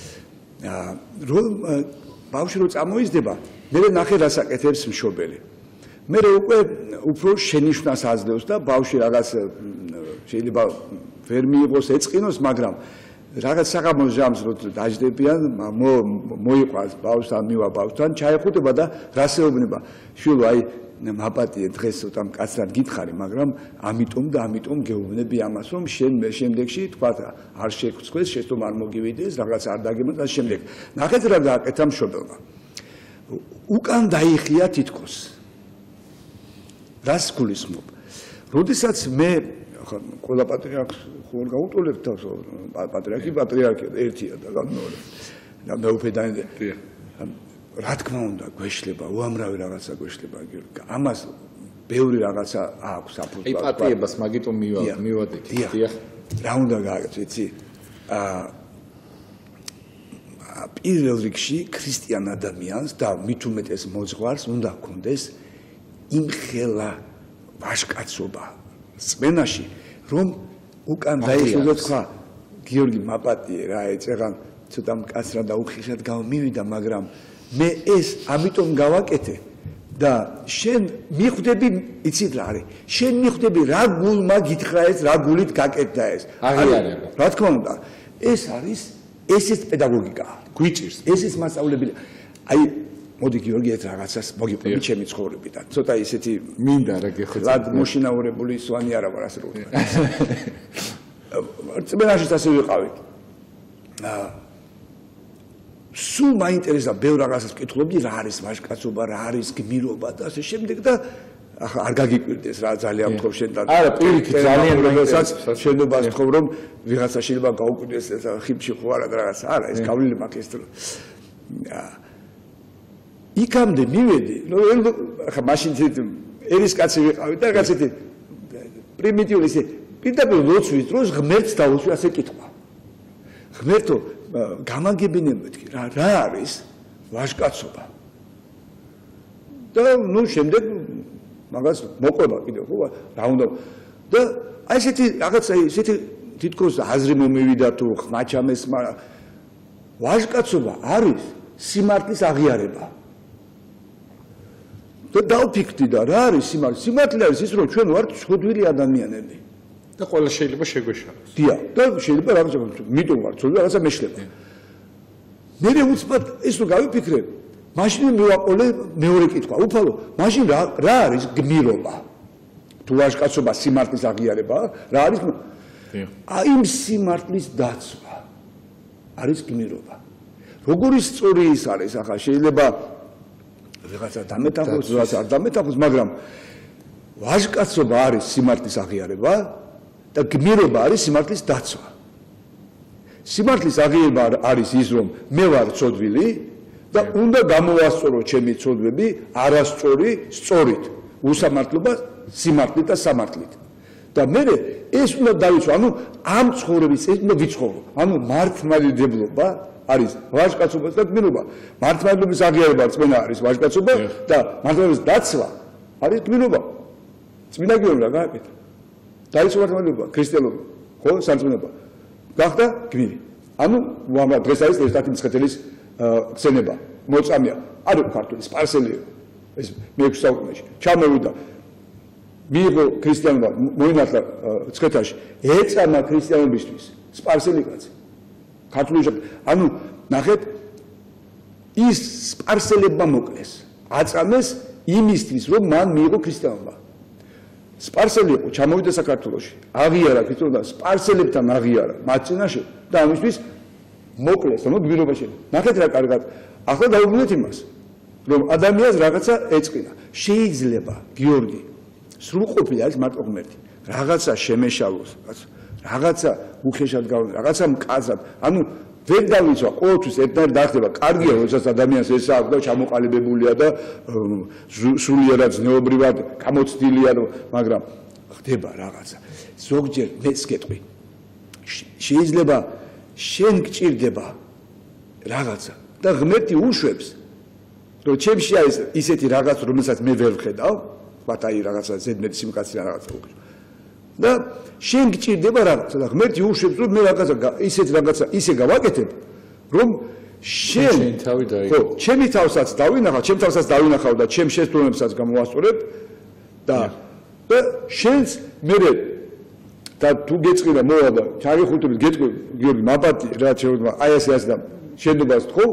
რომ ბავშვი რო წამოიზრდება, მე ნახე რას აკეთებს მშობელი. მე უკვე უფრო შენიშვნას აძლევს და ბავშვი რაღაც შეიძლება ვერ მიიღოს ეწყინოს, მაგრამ რაღაც საღამოს ჟამს რო დაждდებიან, მოიყვანს ბავშვს ან მივა ბავშვთან, ჩაეხუტება და რასეუბნება. შვილო, აი მაპატიე დღეს ცოტა მკაცრად გითხარი, მაგრამ ამიტომ და ამიტომ გეუბნები ამას, რომ შენ შემდეგში თქვა არ შეგწყვეს, შეცდომ არ მოგივიდეს, რაღაც არ დაგემოს და შემდეგ. ნახეთ რა გააკეთა მშობელმა. უკან დაიხია თითქოს. რას გულისხმობ? როდესაც მე ხა ყველა პატრიარქს ხوار გაუტოლებთ თავს, პატრიარქი პატრიარქია ერთია და განმეორე. და მეუფე დაინდა. რა თქმა უნდა, გვეშლება, უამრავი რაღაცა გვეშლება, გიორგი. ამას ბევრი რაღაცა აქვს აფუძვლად. აი პატიებას მაგიტომ მივადეთ. დიახ. რა უნდა გააკეთო, იცი? აა პირველ რიგში ქრისტიან ადამიანს და მით უმეტეს მოძღვარს უნდა ჰქონდეს იმხელა ვაჟკაცობა წმენაში, რომ უკან დაიხილო თქვა გიორგი მაპატიე რა ეწეღან ცოტა მკაცრად და უხიშად გამომივიდა, მაგრამ მე ეს ამიტომ გავაკეთე და შენ მიხვდები, იცით რა არის? შენ მიხვდები რა გულმა გითხრა ეს, რა გულით გაკეთდა ეს. აღიარება. რა თქმა უნდა, ეს არის ესეც პედაგოგიკაა. გვიჭირს. ესეც მასწავლებელი. აი მოდი გიორგი ეს რაღაცას მოგიყვები ჩემი ცხოვრებიდან. ცოტა ისეთი მინდა რა გეხოცე. ლად მოშინაურებული სვანი არა ვარ ასე რო ვთქვა. წმენაშიც ასე ვიყავი. აა სულ მაინტერესა ბევრ რაღაცას ვკითხულობდი, რა არის ვაჟკაცობა, რა არის გმირობა და ასე შემდეგ და ახლა არ გაგიკვირდეს რა ძალიან ვთქვი შენ და არა პირიქით ძალიან რომელსაც შენობას ვთქვი რომ ვიღაცა შეიძლება გაუკვირდეს ეს ხიფში ხო არა რაღაცა არა ეს გავლილი მაქვს ეს დრო იქამდე მივედი რომ ახლა მაშინ ერის კაცი ვიყავი და რაღაცეთი პრიმიტიული ისე პირდაპირ ლოცვის დროს ღმერთს დაუსვი ასე კითხვა ღმერთო გამაგებინე მეთქი რა რა არის ვაჟკაცობა და ნუ შემდეგ მაგას მოყვება კიდევ ხო რა უნდა და აი ესეთი რაღაცა ესეთი თითქოს აზრი მომივიდა თუ ხმაჩამეს მაგრამ ვაჟკაცობა არის სიმართლის აღიარება და დავფიქრდი და რა არის სიმართლე სიმართლე არის ის რომ ჩვენ ვართ შეგდვილი ადამიანები და ყველა შეიძლება შეგვეშალოს დიახ და შეიძლება რაღაცა მიტომ ვარ ცოტა რაღაცა მეშლება მე უცბად ეს რო გავიფიქრე მაშინ მივაყოლე მეორე კითხვა უფალო მაშინ რა რა არის გმირობა თუ ვაჟკაცობა სიმართლის აღიარება რა არის აი იმ სიმართლის დაცვა არის გმირობა როგორი სწორი ის არის ახლა შეიძლება ვიღაცა დამეტახოს ვიღაცა არ დამეტახოს მაგრამ ვაჟკაცობა არის სიმართლის აღიარება და გმირობა არის სიმართლის დაცვა სიმართლის აღიარება არის ის რომ მე ვარ ცოდვილი და უნდა გამოვასწორო ჩემი ცოდვები არასწორი სწორით, უსამართლობა სიმართლით და სამართლით. და მე ეს უნდა დავიცვა, ანუ ამ ცხოვრების ეს უნდა ვიცხოვრო. ანუ მართლმადიდებლობა არის ვაჟკაცობა და გმირობა. მართლმადიდებლობის აღიარება რწმენა არის ვაჟკაცობა და მართლმადიდებლობის დაცვა არის გმირობა. წმინდა გიორგი რა გააკეთა? დაიცვა მართლმადიდებლობა, ქრისტიანობა, ხო, სამწმინდობა. გახდა გმირი. ანუ უამრავ დღეს არის ერთად მცხეთელის ხსენება, მოწამეა. არ იყო ქართული, სპარსელი ეს მეექვსე საუკუნეში. ჩამოვიდა მიიღო ქრისტიანობა, მოინათლა მცხეთაში, ეწამა ქრისტიანობისთვის სპარსელი კაცი. ქართული ანუ ნახეთ ის სპარსელებმა მოკლეს, აწამეს იმისთვის, რომ მან მიიღო ქრისტიანობა. სპარსელი იყო, ჩამოვიდა საქართველოში, აღიარა ქრისტიანობა, სპარსელებთან აღიარა მათ წინაშე და ამისთვის მოკლეს, რომ გმირობაში. ნახეთ რა კარგად. ახლა დავუბრუნდეთ იმას, რომ ადამიანს რაღაცა ეწყინა. შეიძლება გიორგი სრულყოფილი არის მარტო ღმერთი. რაღაცა შემეშალოს, რაღაცა უხეშად გავნა, რაღაცა მკაცრად. ანუ ვერ დავიცვა, ყოველთვის ერთნაირად დახდება. კარგია, როდესაც ადამიანს ეს აქვს და ჩამოყალიბებულია და სულიერად ზნეობრივად გამოცდილია, მაგრამ ხდება რაღაცა. ზოგჯერ მეც გეტყვი. შეიძლება შენ გჭირდება რაღაცა და ღმერთი უშვებს, რომ ჩემში არის ისეთი რაღაც, რომელსაც მე ვერ ვხედავ, ვთქვათ აი რაღაცა ზედმეტი სიმკაცრე რაღაცა უკეთო. და შენ გჭირდება რაღაცა და ღმერთი უშვებს, რომ მე რაღაცა ისეთ რაღაცა ისე გავაკეთებ, რომ შენ თავი დაიგო. ხო, ჩემი თავსაც დავინახავ, ჩემ თავსაც დავინახავ და ჩემ შესრულებასაც გამოვასწორებ და და შენს მე და თუ გეწყირა მოვა და ჩაღიხუთებით გეტყვი გიორგი მაპატი რა შეიძლება აი ესე ასე და შენდობას თქო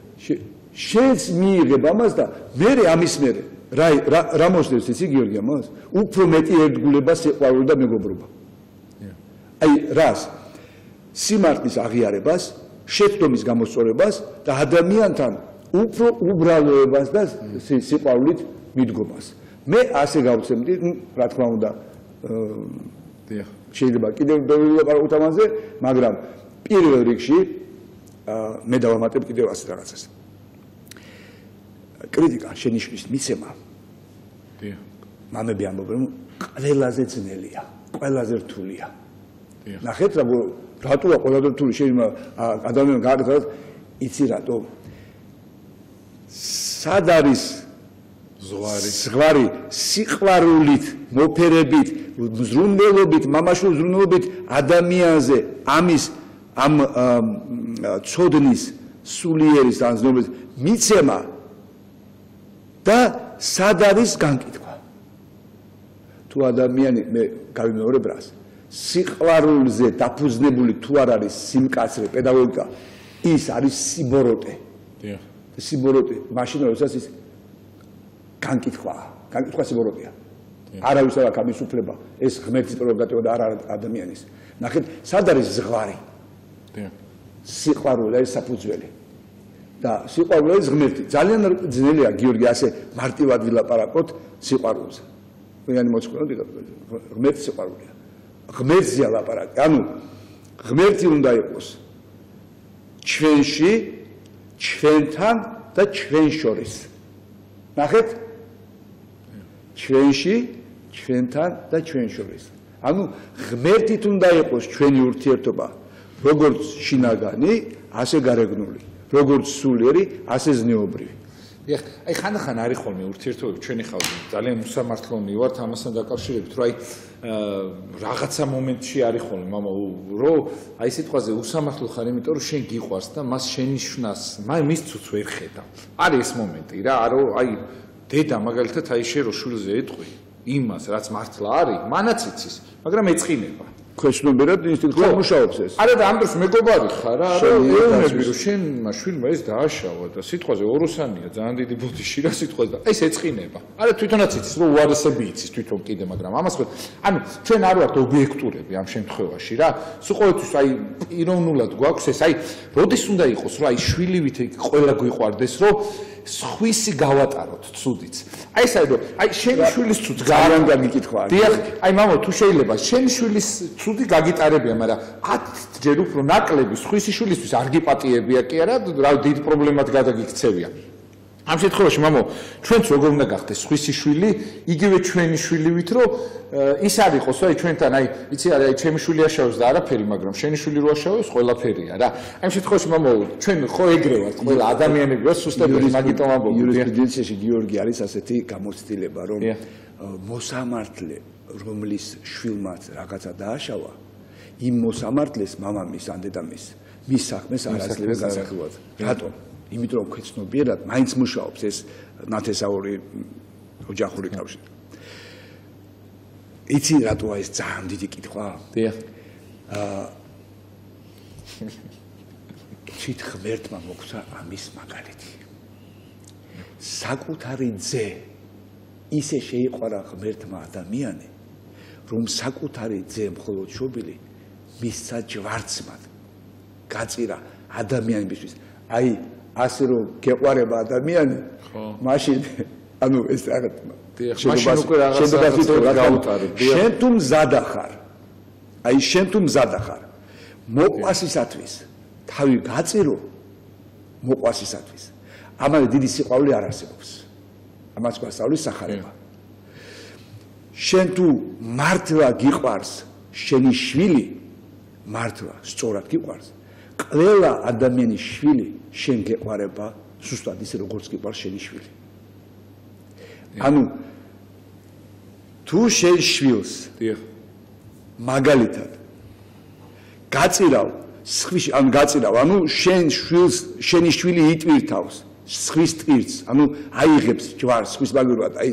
შენს მიიღებ ამას და მე ამის მე რა რა მოსდევს ისი გიორგი ამას უფრო მეტი ერთგულება სიყვარული და მეგობრობა აი რას სიმართლის აღიარებას შეცდომის გამოსწორებას და ადამიანთან უფრო უბრალოებას და სიყვარულით მიდგომას მე ასე გავცემდი რა თქმა უნდა დიახ შეიძლება კიდევ დავილაპარაკოთ ამაზე, მაგრამ პირველ რიგში მე დავამატებ კიდევ ასე რაღაცას. კრიტიკა შენიშვნის მიცემა. დიახ. მამები ამბობენ, ყველაზე ძნელია, ყველაზე რთულია. დიახ. ნახეთ რა რატოა ყველაზე რთული შეიძლება ადამიანს გააკეთოს, იცი რატო? სად არის ზღვარი ზღვარი სიყვარულით მოფერებით ზრუნველობით მამაშვილ ზრუნველობით ადამიანზე ამის ამ ცოდნის სულიერის ანზნობის მიცემა და სად არის განკითხვა თუ ადამიანი მე გავიმეორებ რას სიყვარულზე დაფუძნებული თუ არ არის სიმკაცრე პედაგოგიკა ის არის სიბოროტე დიახ სიბოროტე მაშინ როდესაც ის განკითხვა, განკითხვა სიბოროტეა. არავის არ აქვს ამის უფლება, ეს ღმერთის პრეროგატივა და არა ადამიანის. ნახეთ, სად არის ზღვარი? დიახ. სიყვარული არის საფუძველი. და სიყვარული არის ღმერთი. ძალიან ძნელია გიორგი ასე მარტივად ვილაპარაკოთ სიყვარულზე. ვინანი მოწყვეტი ღმერთი სიყვარულია. ღმერთზეა ლაპარაკი. ანუ ღმერთი უნდა იყოს ჩვენში, ჩვენთან და ჩვენ შორის. ნახეთ ჩვენში, ჩვენთან და ჩვენ შორის. ანუ ღმერთით უნდა იყოს ჩვენი ურთიერთობა, როგორც შინაგანი, ასე გარეგნული, როგორც სულიერი, ასე ზნეობრივი. ეხ, აი ხანდახან არის ხოლმე ურთიერთობები ჩვენი ხალხი ძალიან უსამართლონი ვართ ამასთან დაკავშირებით, რომ აი რაღაცა მომენტში არის ხოლმე მამა, რომ აი სიტყვაზე უსამართლო ხარ, იმიტომ რომ შენ გიყვარს და მას შენიშვნას, მის ცუც ვერ ხედავ. არის ეს მომენტი რა, რომ აი დედა მაგალითად აი შენ რო შვილზე ეტყვი იმას, რაც მართლა არის, მანაც იცის, მაგრამ ეწყინება. ქვეშნობიერად ინსტინქტად მუშაობს ეს. არა და ამ დროს მეგობარი ხარ რა, რომ ეუბნები რომ შენმა შვილმა ეს დააშავა და სიტყვაზე ოროსანია, ძალიან დიდი ბოდიში რა სიტყვაზე და ეს ეწყინება. არა თვითონაც იცის რომ უარესები იცის თვითონ კიდე, მაგრამ ამას ხო ანუ ჩვენ არ ვართ ობიექტურები ამ შემთხვევაში რა. სულ ყოველთვის აი პიროვნულად გვაქვს ეს, აი როდის უნდა იყოს რომ აი შვილივით ყველა გვიყვარდეს რომ სხვისი გავატაროთ ცუდიც. აი საერთო, აი შენი შვილის ცუდს ძალიან გაგიკითხვა. დიახ, აი მამა თუ შეიძლება შენი შვილის ცუდი გაგიტარებია, მაგრამ ათ ჯერ უფრო ნაკლები სხვისი შვილისთვის არ გიპატიებია კი არა, რა დიდ პრობლემად გადაგიქცევია. ამ შემთხვევაში მამო, ჩვენც როგორ უნდა გახდეს სხვისი შვილი, იგივე ჩვენი შვილივით, რომ ის არ იყოს, აი ჩვენთან, აი, იცი არა, აი ჩემი შვილი აშავებს და არაფერი, მაგრამ შენი შვილი რო აშავებს, ყველაფერია რა. ამ შემთხვევაში მამო, ჩვენ ხო ეგრე ვართ, ყველა ადამიანები ვართ სუსტები, მაგიტომ ამბობ. იურისპრუდენციაში გიორგი არის ასეთი გამოცდილება, რომ მოსამართლე, რომლის შვილმაც რაღაცა დააშავა, იმ მოსამართლეს მამამის ან დედამის მის საქმეს არ აძლევს განსახილვად. რატომ? იმიტომ რომ ქვეცნობიერად მაინც მუშაობს ეს ნათესაური ოჯახური კავშირი. იცი რატოა ეს ძალიან დიდი კითხვა? დიახ. აა თვით ღმერთმა მოგცა ამის მაგალითი. საკუთარი ძე ისე შეიყვარა ღმერთმა ადამიანი, რომ საკუთარი ძე მხოლოდ შობილი მისცა ჯვარცმად. გაწირა ადამიანებისთვის. აი ასე რომ გეყვარება ადამიანი, მაშინ ანუ ეს რაღაც მაშინ უკვე რაღაცა გაუტარი. შენ თუ მზადა ხარ, აი შენ თუ მზადა ხარ, მოყვასისათვის თავი გაწირო მოყვასისათვის. ამაზე დიდი სიყვარული არ არსებობს. ამას გვასწავლის სახარება. შენ თუ მართლა გიყვარს შენი შვილი, მართლა სწორად გიყვარს, ყველა ადამიანის შვილი შენ გეყვარება ზუსტად ისე როგორც გიყვარს შენი შვილი. ანუ თუ შენ შვილს მაგალითად გაწირავ სხვისი ანუ გაწირავ ანუ შენ შვილს შენი შვილი იტვირთავს სხვის ტვირთს ანუ აიღებს ჯვარს სხვის მაგალითად აი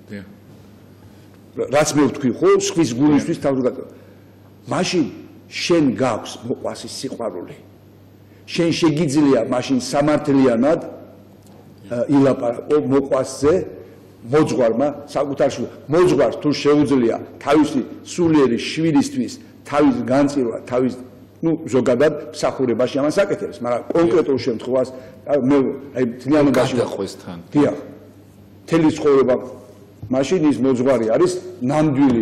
რაც მე ვთქვი ხო სხვის გულისთვის თავს გაწირავ მაშინ შენ გაქვს მოყვასის სიყვარული შენ შეგიძლია მაშინ სამართლიანად ილაპარაკო მოყვასზე მოძღვარმა საკუთარ შვილს მოძღვარს თუ შეუძლია თავისი სულიერი შვილისთვის თავის განწირვა თავის ну ზოგადად მსახურებაში ამას აკეთებს მაგრამ კონკრეტულ შემთხვევას მე აი თლიანობაში გადახვეს თან დიახ თელი ცხოვრება მაშინ ის მოძღვარი არის ნამდვილი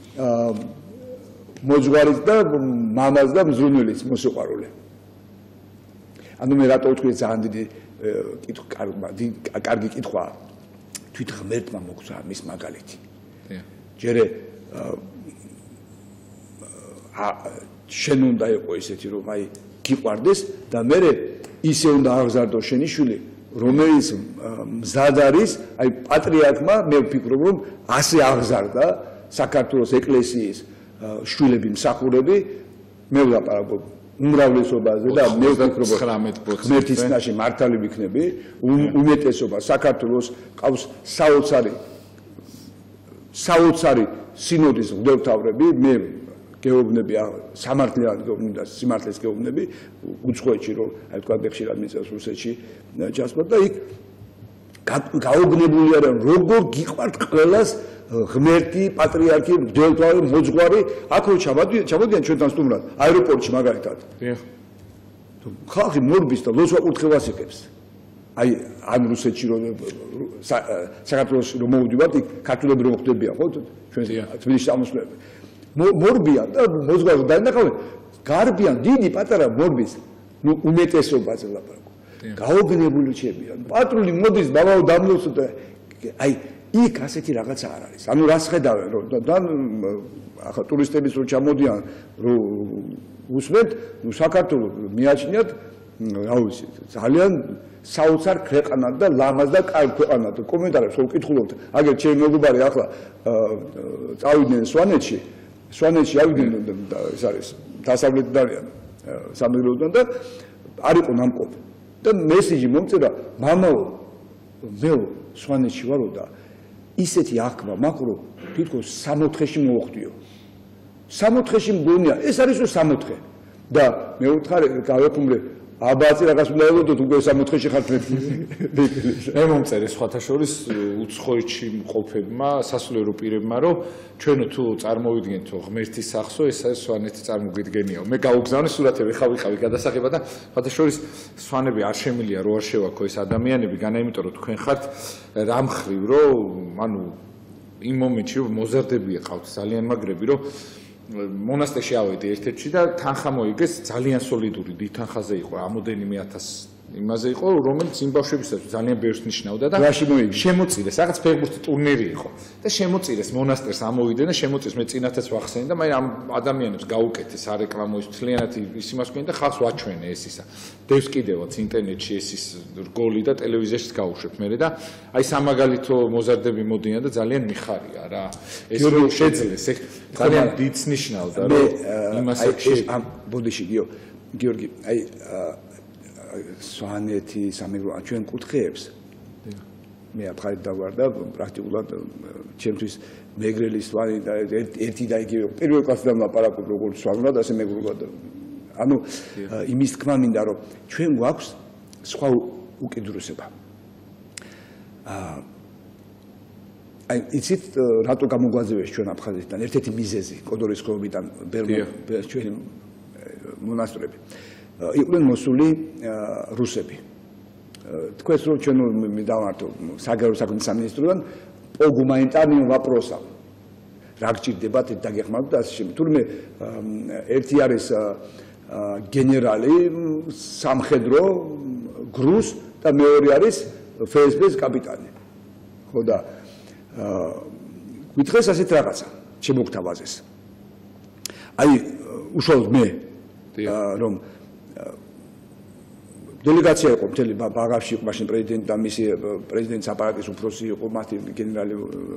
მოძღვარიც და მამაც და მზრუნველიც მოსიყვარული ანუ მე რატო ვთქვი ძალიან დიდი კარგი კითხვაა თვით ღმერთმა მოგცა მის მაგალითი ჯერე შენ უნდა იყო ისეთი რომ აი გიყვარდეს და მე ისე უნდა აღზარდო შენი შვილი რომელიც მზად არის აი პატრიარქმა მე ვფიქრობ რომ ასე აღზარდა საქართველოს ეკლესიის შვილები მსახურები მე ვლაპარაკობ უმრავლესობაზე და მე ვფიქრობ ღმერთის წინაშე მართალი ვიქნები უმეტესობა საქართველოს ყავს საოცარი საოცარი სინოდის მღვდელმთავრები მე გეუბნები სამართლიანად გეუბნები და სიმართლეს გეუბნები უცხოეთში რომ აი თქვა ხშირად მიწევს რუსეთში ჯასპორ და იქ გაოგნებული არიან როგორ გიყვართ ყველას ღმერთი პატრიარქი მღვდელმთავარი მოძღვარი აქ რო ჩამოდიან ჩვენთან სტუმრად აეროპორტში მაგალითად ხალხი მორბის და ლოცვა კურთხევას იღებს აი ამ რუსეთში რომ საქართველოში რომ მოვდივართ იქ ქართულები რომ ხდებიან ხო ჩვენ თბილისში ამოსვლები მორბიან და მოძღვარი დაინახავენ გარბიან დიდი პატარა მორბის ნუ უმეტესობაზე ლაპარაკო გაოგნებული რჩებიან პატრული მოდის ბაბაო დამლოს და აი იქ ასეთი რაღაცა არ არის ანუ რას ხედავენ რომ და ახლა ტურისტების რო ჩამოდიან რომ უსმენთ ნუ საქართველოს მიაჩნიათ რა ვიცი ძალიან საოცარ ქვეყანად და ლამაზ და კარგ ქვეყანად კომენტარებს რომ ვკითხულობთ აგერ ჩემი მეგობარი ახლა წავიდნენ სვანეთში სვანეთში ავიდნენ ეს არის დასავლეთიდან არიან სამეგრელოდან და არ იყო ნამყოფი და მესიჯი მომწერა მამაო მე სვანეთში ვარო და ისეთი აღქმა მაქვს რომ თითქოს სამოთხეში მოვხვდიო სამოთხეში მგონია ეს არის რომ სამოთხე და მე ვთხარ გავეფუმრე აბაცი რაღაც უნდა ელოდოთ უკვე სამოთხეში ხართ მე. მე მომწერე სხვათა შორის უცხოეთში მყოფებმა, სასულიერო პირებმა, რომ ჩვენო თუ წარმოვიდგენთ ღმერთის სახსო, ეს არის სვანეთი წარმოგვიდგენიაო. მე გავუგზავნე სურათები, ხა ვიყავი გადასახება და სხვათა შორის სვანები არ შემილია რო არ შევაქო ეს ადამიანები, განა იმიტომ რომ თქვენ ხართ რამ ხრივ, რომ ანუ იმ მომენტში რომ მოზარდები ეყავთ ძალიან მაგრები, რომ მონასტერში ავედი ერთ-ერთში და თანხა მოიგეს ძალიან სოლიდური დიდ თანხაზე იყო რამოდენიმე ათას იმაზე იყო რომელიც იმ ბავშვებისაც ძალიან ბევრს ნიშნავდა და შემოწირეს რაღაც ფეხბურთი ტურნირი იყო და შემოწირეს მონასტერს ამოვიდნენ და შემოწირეს მე წინათაც ვახსენე და მე ამ ადამიანებს გაუკეთეს არეკლამო ის მთლიანად ის იმას გვინდა და ხალხს ვაჩვენე ეს ისა დევს კიდევაც ინტერნეტში ეს ის რგოლი და ტელევიზიაში გავუშვებ მე და აი სამაგალითო მოზარდები მოდიან და ძალიან მიხარია რა ეს რომ შეძლეს ეს ძალიან დიდს ნიშნავდა რომ იმას ამ ბოდიში გიო გიორგი აი სვანეთი სამეგრო ჩვენ კუთხეებს მე აფხარით დავარდა პრაქტიკულად ჩემთვის მეგრელი სვანი და ერთი და იგივე პირველ კლასიდან ლაპარაკობ როგორც სვანურად ასე მეგრულად ანუ იმის თქმა მინდა რომ ჩვენ გვაქვს სხვა უკიდურესება აი იცით რატო გამოგვაძევეს ჩვენ აფხაზეთიდან ერთ-ერთი მიზეზი კოდორის ხეობიდან ბერმო ჩვენი მონასტრები იყვნენ მოსული რუსები. თქვენს რომ ჩვენ მიდავართო საგარეო საქმეთა სამინისტროდან по гуманитарным вопросам. რა გჭირდებათ დაგეხმაროთ და ასე შემდეგ. თურმე ერთი არის გენერალი სამხედრო გრუს და მეორე არის эф эс бэ-ის კაპიტანი. ხო და გითხეს ასეთ რაღაცა, შემოგთავაზეს. აი უშუალოდ მე რომ დელეგაცია იყო მთელი ბაღარში იყო მაშინ პრეზიდენტი და მისი პრეზიდენტის აპარატის უფროსი იყო მათი გენერალი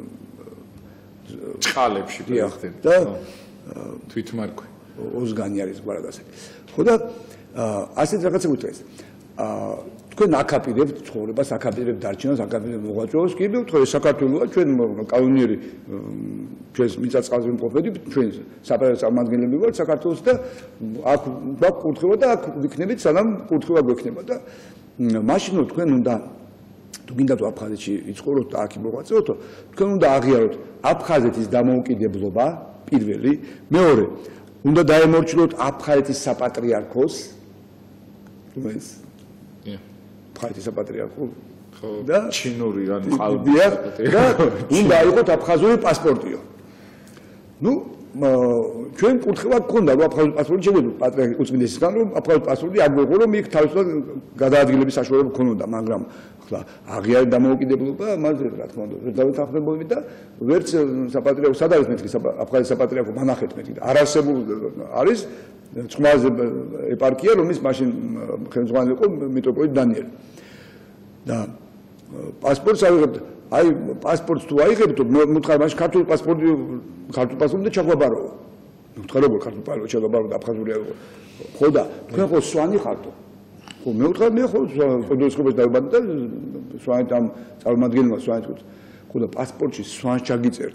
წყალებში ხდები და თვითმარქვი ოზგანი არის გვარად ასე ხო და ასეთ რაღაცა გითხრეს თქვენ აკაპირებთ ცხოვრებას აკაპირებთ დარჩენას აკაპირებთ მოღვაწეობას კი მე ვთქვი საქართველოა ჩვენ კანონიერი ჩვენს მიწა-წყალზე მყოფები ჩვენ საპრეზიდენტო წარმომადგენლები ვართ საქართველოს და აქ გვაქვს კურთხევა და აქ ვიქნებით სანამ კურთხევა გვექნება და მაშინ თქვენ უნდა თუ გინდა თუ აფხაზეთში იცხოვროთ და აქ მოღვაწეოთ თქვენ უნდა აღიაროთ აფხაზეთის დამოუკიდებლობა პირველი მეორე უნდა დაემორჩილოთ აფხაზეთის საპატრიარქოს რომელიც აფხაზეთის საპატრიარქო და ჩინური ან ყალბი და უნდა აიღოთ აფხაზური პასპორტიო. ნუ ჩვენ კურთხევა გქონდა რომ აფხაზური პასპორტი შეგვეძლო პატრიარქის უწმინდესისგან რომ აფხაზური პასპორტი აგვეღო რომ იქ თავისუფლად გადაადგილების საშუალება გქონოდა მაგრამ ხლა აღიარეთ დამოუკიდებლობა ამაზე რა თქმა უნდა ვერ დავეთანხმებოდი და ვერც საპატრიარქო სად არის მეთქი აფხაზეთის საპატრიარქო მანახეთ მეთქი და არასებულ არის წყმაზე ეპარქია რომის მაშინ ხელმძღვანელი იყო მიტროპოლიტ დანიელი და პასპორტს ავიღებთ აი პასპორტს თუ აიღებთ მუთხარ მაშინ ქართული პასპორტი ქართული პასპორტი და ჩაგვაბარო მუთხარ როგორ ქართული პასპორტი ჩაგვაბარო და აფხაზური ხო და თქვენ ხო სვანი ხართო ხო მე ვთქვა მე ხო კოდორის ხეობაში დავიბადე და სვანეთ ამ წარმომადგენელმა სვანეთ ხო და პასპორტში სვანს ჩაგიწერთ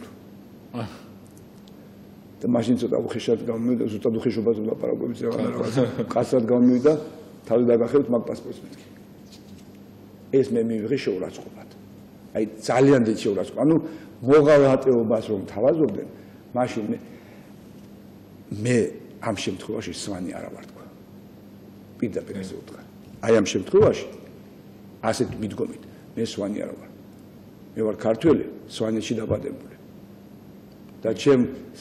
და მაშინ ცოტა უხეშად გამომივიდა ზუსტად უხეშობაზე ლაპარაკობთ რაღაცა კაცად გამომივიდა თავი დაგახევთ მაგ პასპორტს მეთქი ეს მე მივიღე შეურაცხყოფად. აი ძალიან დიდი შეურაცხყოფა. ანუ მოღალატეობას რომ თავაზობდნენ, მაშინ მე მე ამ შემთხვევაში სვანი არა ვარ თქვა. პირდაპირ ესე ვთქვა. აი ამ შემთხვევაში ასეთ მიდგომით მე სვანი არა ვარ. მე ვარ ქართველი, სვანეთში დაბადებული. და ჩემ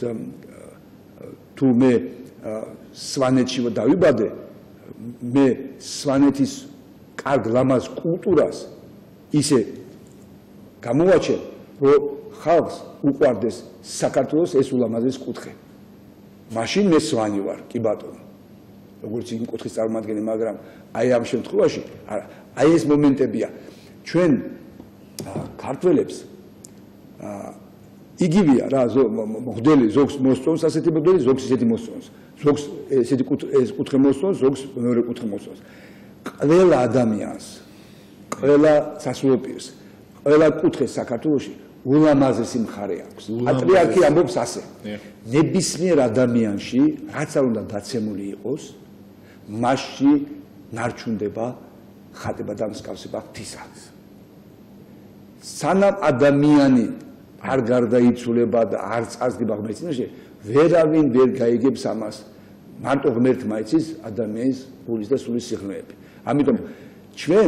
თუ მე სვანეთში დავიბადე, მე სვანეთის კარგ ლამაზ კულტურას ისე გამოვაჩენ, რომ ხალხს უყვარდეს საქართველოს ეს ულამაზეს კუთხე. მაშინ მე სვანი ვარ, კი ბატონო. როგორც იმ კუთხის წარმომადგენელი, მაგრამ აი ამ შემთხვევაში არა, აი ეს მომენტებია. ჩვენ ქართველებს იგივეა რა, მოდელი ზოგს მოსწონს ასეთი მოდელი, ზოგს ისეთი მოსწონს. ზოგს ესეთი კუთხე მოსწონს, ზოგს მეორე კუთხე მოსწონს. ყველა ადამიანს, ყველა სასულიერო პირს, ყველა კუთხეს საქართველოში ულამაზესი მხარე აქვს. პატრიარქი ამბობს ასე. ნებისმიერ ადამიანში, რაც არ უნდა დაცემული იყოს, მასში ნარჩუნდება ხატება და მსგავსება ღვთისა. სანამ ადამიანი არ გარდაიცვლება და არ წარსდება ღმერთის წინაშე, ვერავინ ვერ გაიგებს ამას. მარტო ღმერთმა იცის ადამიანის გულის და სულის სიღრმეები. ამიტომ ჩვენ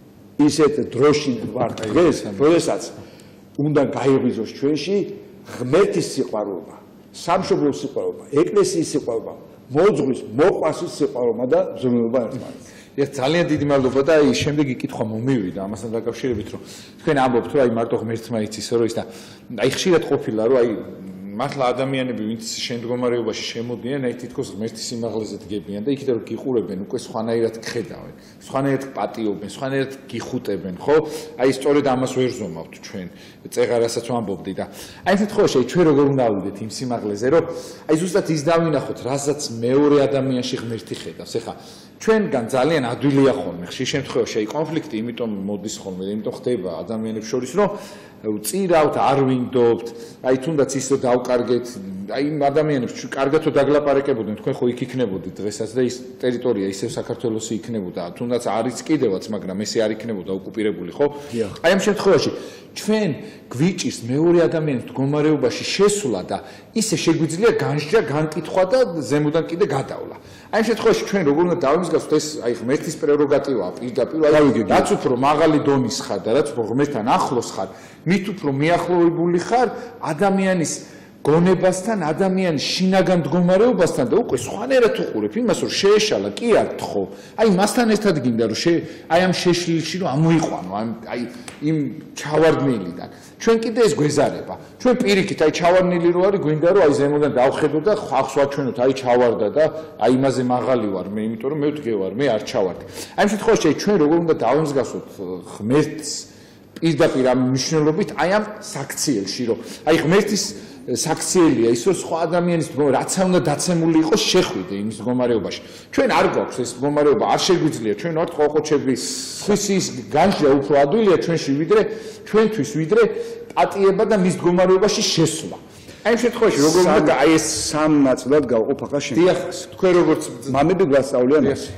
ისეთ დროში ვართ დღეს, როდესაც უნდა გაიღვიძოს ჩვენში ღმერთის სიყვარულობა, სამშობლოს სიყვარულობა, ეკლესიის სიყვარულობა, მოძღვრის, მოყვასის სიყვარულობა და ბრძოლობა ერთმანეთს. ერთ ძალიან დიდი მადლობა და აი შემდეგი კითხვა მომივიდა ამასთან დაკავშირებით, რომ თქვენ ამბობთ, რომ აი მარტო ღმერთმა იცისო, რომ ის და აი ხშირად ყოფილა, რომ აი მართლა ადამიანები ვინც შემდგომარეობაში შემოდიან, აი თითქოს ღმერთის სიმაღლეზე დგებიან და იქით რომ გიყურებენ, უკვე სხვანაირად გხედავენ, სხვანაირად პატიობენ, სხვანაირად გიხუტებენ, ხო? აი სწორედ ამას ვერ ზომავთ ჩვენ, წეღარასაც ვამბობდი და აი ეს შემთხვევაში ჩვენ როგორ უნდა ავიდეთ იმ სიმაღლეზე, რომ აი ზუსტად ის დავინახოთ, რასაც მეორე ადამიანში ღმერთი ხედავს. ეხლა ჩვენგან ძალიან ადვილია ხოლმე ხშირ შემთხვევაში აი კონფლიქტი, იმიტომ მოდის ხოლმე, იმიტომ ხდება ადამიანებს შორის, რომ წირავთ, არ ვინდობთ, აი თუნდაც ისო დავკარგეთ, აი იმ ადამიანებს კარგად თუ დაგლაპარაკებოდნენ, თქვენ ხო იქ იქნებოდით დღესაც და ის ტერიტორია ისევ საქართველოსი იქნებოდა, თუნდაც არის კიდევაც, მაგრამ ესე არ იქნებოდა ოკუპირებული, ხო? აი ამ შემთხვევაში ჩვენ გვიჭირს მეორე ადამიანის მდგომარეობაში შესვლა და ისე შეგვიძლია განსჯა, განკითხვა და ზემოდან კიდე გადავლა. აი ამ შემთხვევაში ჩვენ როგორ უნდა დავიმსგავსოთ ეს აი ღმერთის პრეროგატივაა პირდაპირ, აი რაც უფრო მაღალი დონის ხარ და რაც უფრო ღმერთთან ახლოს ხარ, მით უფრო მიახლოვებული ხარ ადამიანის გონებასთან, ადამიანის შინაგან მდგომარეობასთან და უკვე სხვანაირად უყურებ იმას, რომ შეეშალა, კი არ თხო. აი მასთან ერთად გინდა რომ აი ამ შეშლილში რომ ამოიყვანო, აი იმ ჩავარდნილიდან. ჩვენ კიდე ეს გვეზარება. ჩვენ პირიქით აი ჩავარდნილი რო არის, გვინდა რომ აი ზემოდან დავხედო და ხახს ვაჩვენოთ, აი ჩავარდა და აი იმაზე მაღალი ვარ მე, იმიტომ რომ მე ვდგევარ, მე არ ჩავარდი. აი ამ შემთხვევაში აი ჩვენ როგორ უნდა დავემსგავსოთ ღმერთს პირდაპირ ამ მნიშვნელობით აი ამ საქციელში, რომ აი ღმერთის საქციელია ის, რომ სხვა ადამიანის რაც უნდა დაცემული იყოს შეხვიდე იმის მდგომარეობაში. ჩვენ არ გვაქვს ეს მდგომარეობა, არ შეგვიძლია, ჩვენ ვართ ყოყოჩები, ხისის განსჯა უფრო ადვილია ჩვენში, ვიდრე ჩვენთვის, ვიდრე პატიება და მის მდგომარეობაში შესვლა. აი ამ შემთხვევაში როგორ უნდა აი ეს სამ ნაწილად გავყოფ ახლა შენ. დიახ, თქვენ როგორც მამები გვასწავლიან ასე.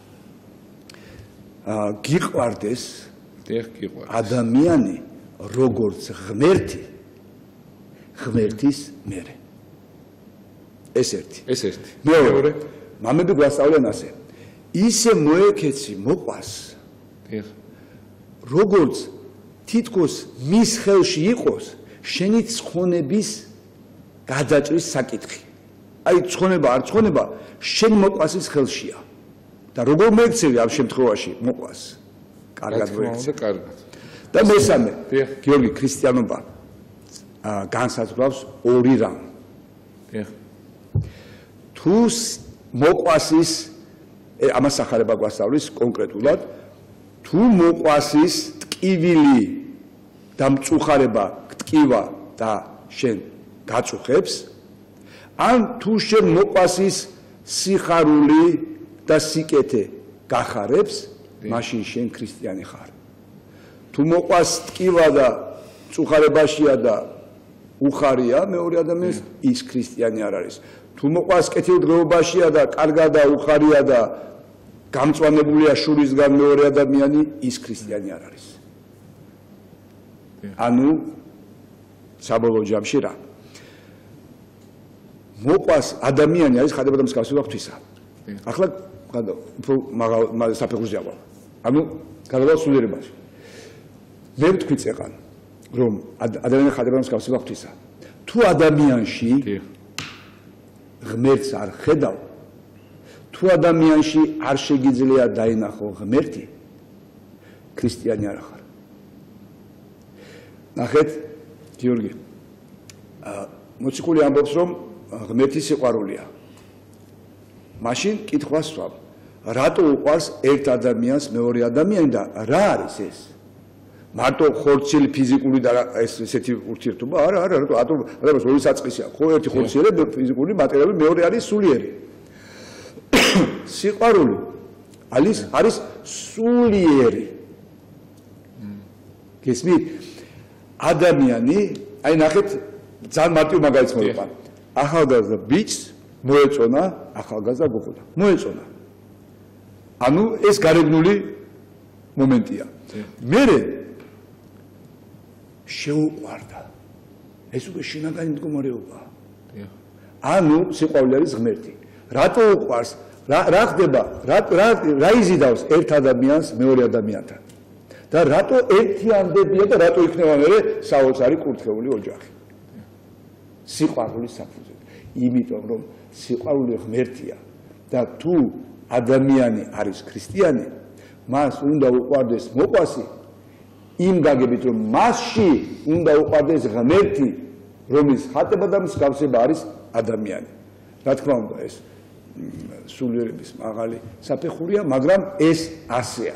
აა გიყვარდეს დიახ, გიყვარდეს ადამიანი როგორც ღმერთი ღმერთის მერე. ეს ერთი. ეს ერთი. მეორე, მამები გვასწავლიან ასე. ისე მოეკეცი მოყვას. დიახ. როგორც თითქოს მის ხელში იყოს შენი ცხონების გადაჭრის საკითხი. აი ცხონება არ ცხონება შენ მოყვასის ხელშია. და როგორ მოექცევი ამ შემთხვევაში მოყვას? კარგად მოექცევი. კარგად. და მესამე, გიორგი, ქრისტიანობა განსაზღვრავს ორი რამ. თუ მოყვასის ამას სახარება გვასწავლის კონკრეტულად, თუ მოყვასის ტკივილი და მწუხარება გტკივა და შენ გაწუხებს, ან თუ შენ მოყვასის სიხარული და სიკეთე გახარებს, მაშინ შენ ქრისტიანი ხარ. თუ მოყვას ტკივა და მწუხარებაშია და უხარია მეორე ადამიანს, ის ქრისტიანი არ არის. თუ მოყვას კეთილდღეობაშია და კარგა და უხარია და გამწვანებულია შურისგან მეორე ადამიანი, ის ქრისტიანი არ არის. ანუ საბოლოო ჯამში რა? მოყვას ადამიანი არის ხადება და მსგავსება ღვთისა. ახლა უფრო მაღალ საფეხურზე ავალ. ანუ გადავალ სულიერებაში. მე ვთქვი წეყან რომ ადამიანი ხადება და მსგავსება ღვთისა. თუ ადამიანში ღმერთს არ ხედავ, თუ ადამიანში არ შეგიძლია დაინახო ღმერთი, ქრისტიანი არ ხარ. ნახეთ, გიორგი, მოციქული ამბობს, რომ ღმერთი სიყვარულია. მაშინ კითხვას ვსვამ, რატო უყვარს ერთ ადამიანს მეორე ადამიანი და რა არის ეს? მარტო ხორციელი ფიზიკური და ესეთი ურთიერთობა? არა, არა, რატო? ადამიანს ორი საწყისი აქვს. ხო, ერთი ხორციელი, ფიზიკური, მატერიალური, მეორე არის სულიერი. სიყვარული არის არის სულიერი. გესმით? ადამიანი, აი ნახეთ, ძალიან მარტივ მაგალითს მოვიყვან. ახალგაზრდა ბიჭს მოეწონა ახალგაზრდა გოგონა. მოეწონა. ანუ ეს გარეგნული მომენტია. მერე შეუყვარდა. ეს უკვე შინაგანი მდგომარეობაა. ანუ სიყვარული არის ღმერთი. რატო უყვარს? რა რა ხდება? რა რა იზიდავს ერთ ადამიანს მეორე ადამიანთან? და რატო ერთიანდებია და რატო იქნება მერე საოცარი კურთხეული ოჯახი? სიყვარულის საფუძველი. იმიტომ რომ სიყვარული ღმერთია და თუ ადამიანი არის ქრისტიანი, მას უნდა უყვარდეს მოყვასი იმ გაგებით რომ მასში უნდა უყვარდეს ღმერთი, რომლის ხატება და მსგავსება არის ადამიანი. რა თქმა უნდა ეს სულიერების მაღალი საფეხურია, მაგრამ ეს ასეა.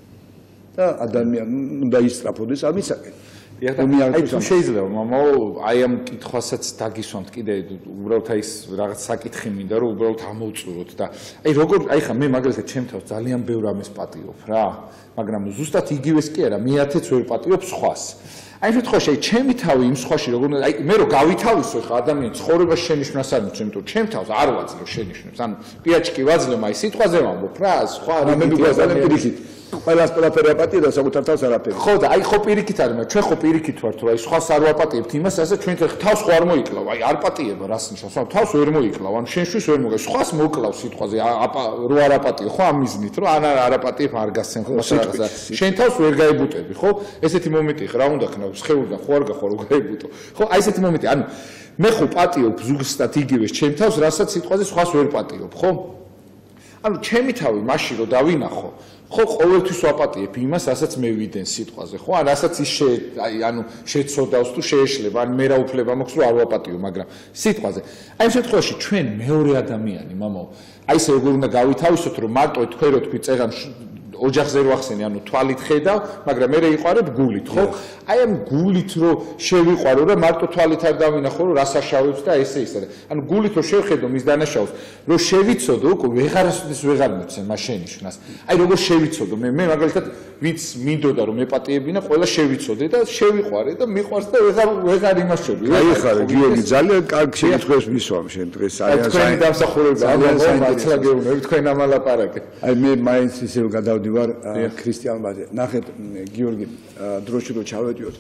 და ადამიანი უნდა ისწრაფოდეს ამისაკენ. აი თუ შეიძლება მამაო აი ამ კითხვასაც დაგისვამთ კიდე უბრალოდ აი ეს რაღაც საკითხი მინდა რომ უბრალოდ ამოვწუროთ და აი როგორ აი ხა მე მაგალითად ჩემ თავს ძალიან ბევრ ამას პატიობ რა მაგრამ ზუსტად იგივეს კი არა მეათეც ვერ პატიობ სხვას აი შემთხვევაში აი ჩემი თავი იმ სხვაში როგორ აი მე რო გავითავისო ხა ადამიანის ცხოვრებას შენიშვნას არ მიცემ თუ ჩემ თავს არ ვაძლევ შენიშვნებს ანუ პიაჩკი ვაძლევ აი სიტყვაზე ვამბობ რა სხვა რამები გვაძლევ პირიქით ყველას ყველაფერი აპატია და საკუთარ თავს არაფერი. ხო და აი ხო პირიქით არის, მაგრამ ჩვენ ხო პირიქით ვართ, რომ აი სხვას არ ვაპატიებთ იმას, ასე ჩვენ თავს ხო არ მოიკლავ, აი არ პატიება რას ნიშნავს, ანუ თავს ვერ მოიკლავ, ანუ შენ შვის ვერ მოგა, სხვას მოკლავ სიტყვაზე, რო არ აპატიო, ხო ამ მიზნით, რომ ან არ არაპატიებ, არ გასცენ ხო რაღაცა. შენ თავს ვერ გაიბუტები, ხო? ესეთი მომენტი ხა რა უნდა ხნა, შეურდა ხო არ გახო რო გაიბუტო. ხო, აი ესეთი მომენტი, ანუ მე ხო პატიობ ზუსტად იგივეს ჩემ თავს, რასაც სიტყვაზე სხვას ვერ პატიობ, ხო? ანუ ჩემი თავი მაშინ რო დავინახო ხო ყოველთვის ვაპატიებ იმას, რასაც მე ვიდენ სიტყვაზე, ხო? ან რასაც ის შე, აი, ანუ შეცოდავს თუ შეეშლება, ან მე რა უფლება მაქვს, რომ არ ვაპატიო, მაგრამ სიტყვაზე. აი ამ შემთხვევაში ჩვენ მეორე ადამიანი, მამაო, აი ესე როგორ უნდა გავითავისოთ, რომ მარტო თქვენ რო თქვი წერან ოჯახზე რო ახსენე, ანუ თვალით ხედავ, მაგრამ მე იყარებ გულით, ხო? აი ამ გულით რო შევიყვარო და მარტო თვალით არ დავინახო, რომ რას აშავებს და ესე ისა და ანუ გულით რო შევხედო მის დანაშაულს, რომ შევიცოდო, უკვე ვეღარასოდეს ვეღარ მიცემ მას შენიშვნას. აი როგორ შევიცოდო, მე მე მაგალითად ვინც მინდოდა რომ ეპატიებინა, ყველა შევიცოდე და შევიყვარე და მიყვარს და ვეღარ ვეღარ იმაშები. აი ხარ გიორგი, ძალიან კარგ შემთხვევას მისვამ შენ დღეს აი თქვენი დამსახურება ძალიან საინტერესოა გეუბნები თქვენ ამ ალაპარაკეთ. აი მე მაინც ისევ გადავდივარ ქრისტიანობაზე. ნახეთ გიორგი, დროში რო ჩავედიოთ,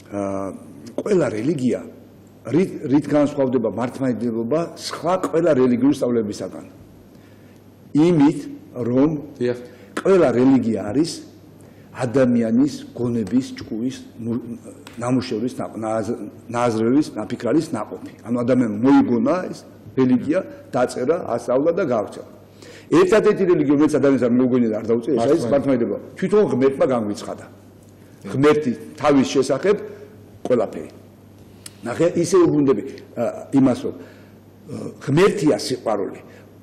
ყველა რელიგია რით რით განსხვავდება მართლმადიდებლობა სხვა ყველა რელიგიური სწავლებისაგან. იმით რომ ყველა რელიგია არის ადამიანის გონების ჭკუის ნამუშევრის ნაზრების ნაფიქრალის ნაყოფი. ანუ ადამიანმა მოიგონა ეს რელიგია, დაწერა, ასწავლა და გაავრცელა. ერთადერთი რელიგია, რომელიც ადამიანს არ მოიგონა და არ დაუწერა, ეს არის მართლმადიდებლობა. თვითონ ღმერთმა განგვიცხადა. ღმერთი თავის შესახებ ყველაფერი. ნახე, ისე უბრუნდები იმას, რომ ღმერთია სიყვარული.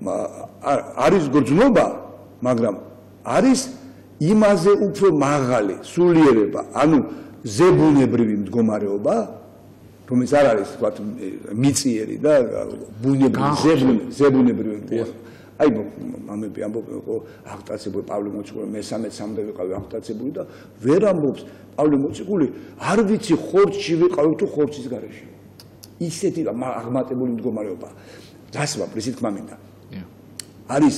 არის გრძნობა, მაგრამ არის იმაზე უფრო მაღალი სულიერება, ანუ ზებუნებრივი მდგომარეობა, რომელიც არ არის თქვათ მიწიერი და ბუნებრივი ზებუნებრივი მდგომარეობა. აი მამები ამბობენ ხო აღტაცებული პავლე მოციქული მესამე სამდე ვიყავი აღტაცებული და ვერ ამბობს პავლე მოციქული არ ვიცი ხორცში ვიყავი თუ ხორცის გარეშე ისეთი აღმატებული მდგომარეობა დასვა პრინციპ თქმა მინდა არის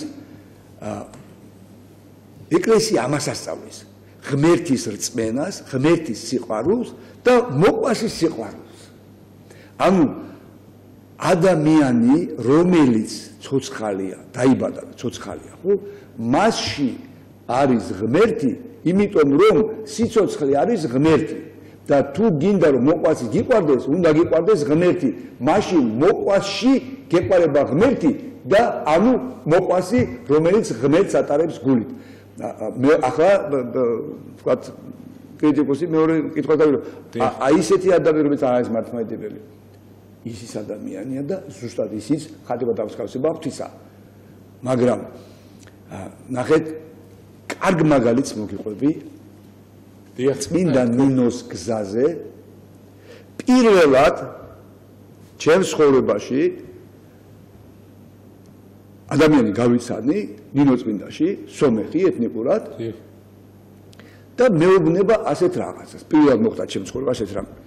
ეკლესია ამას ასწავლის ღმერთის რწმენას ღმერთის სიყვარულს და მოყვასის სიყვარულს ანუ ადამიანი რომელიც ცოცხალია, დაიბადა ცოცხალია, ხო? მასში არის ღმერთი, იმიტომ რომ სიცოცხლე არის ღმერთი და თუ გინდა რომ მოყვასი გიყვარდეს, უნდა გიყვარდეს ღმერთი. მაშინ მოყვასში გეყვარება ღმერთი და ანუ მოყვასი, რომელიც ღმერთს ატარებს გულით. მე ახლა ვთქვათ კრიტიკოსი მეორე კითხვა დავირო. აი ესეთი ადამიანი რომელიც არის მართლმადიდებელი ისის ადამიანია და ზუსტად ისიც ხატება დამსგავსება ღვთისა. მაგრამ ნახეთ, კარგ მაგალითს მოგიყვები წმინდა ნინოს გზაზე პირველად ჩემს ცხოვრებაში ადამიანი გავიცანი ნინო წმინდაში, სომეხი ეთნიკურად და მეუბნება ასეთ რაღაცას. პირველად მოხდა ჩემს ცხოვრებაში ასეთ რამ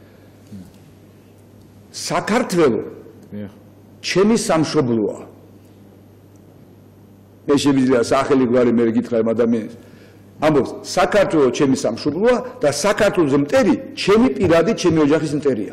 საქართველო ჩემი სამშობლოა. მე შემიძლია სახელი გვარი მე გითხრა იმ ადამიანს ამბობს საქართველოს ჩემი სამშობლოა და საქართველოს მტერი ჩემი პირადი ჩემი ოჯახის მტერია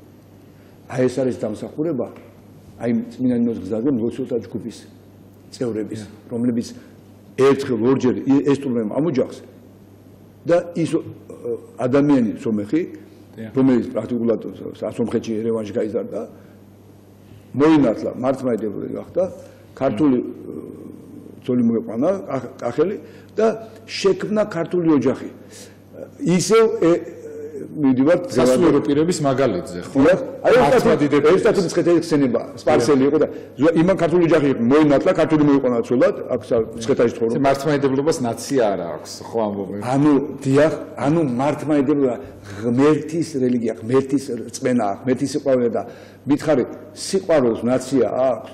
აი ეს არის დამსახურება აი წმინდა ნინოს გზაზე მლოცველთა ჯგუფის წევრების რომლებიც ერთხელ ორჯერ ესტუმრებენ ამ ოჯახს და ის ადამიანი სომეხი რომელიც პრაქტიკულად სომხეთში ერევანში გაიზარდა მოინათლა მართლმადიდებლური გახდა ქართული ძოლი მოეყვანა კახელი და შექმნა ქართული ოჯახი ისევ მივდივართ სასულიერო პირების მაგალითზე ხო აი ეს სტატუსი მცხეთელი ხსენება სპარსელი იყო და იმან ქართული ოჯახი იყო მოინათლა ქართული მოიყვანა ცოლად აქ მცხეთაში ცხოვრობს მართლმადიდებლობას ნაცია არა აქვს ხო ამბობენ ანუ დიახ ანუ მართლმადიდებლობა ღმერთის რელიგია ღმერთის რწმენა ღმერთის სიყვარული და მითხარი სიყვარულს ნაცია აქვს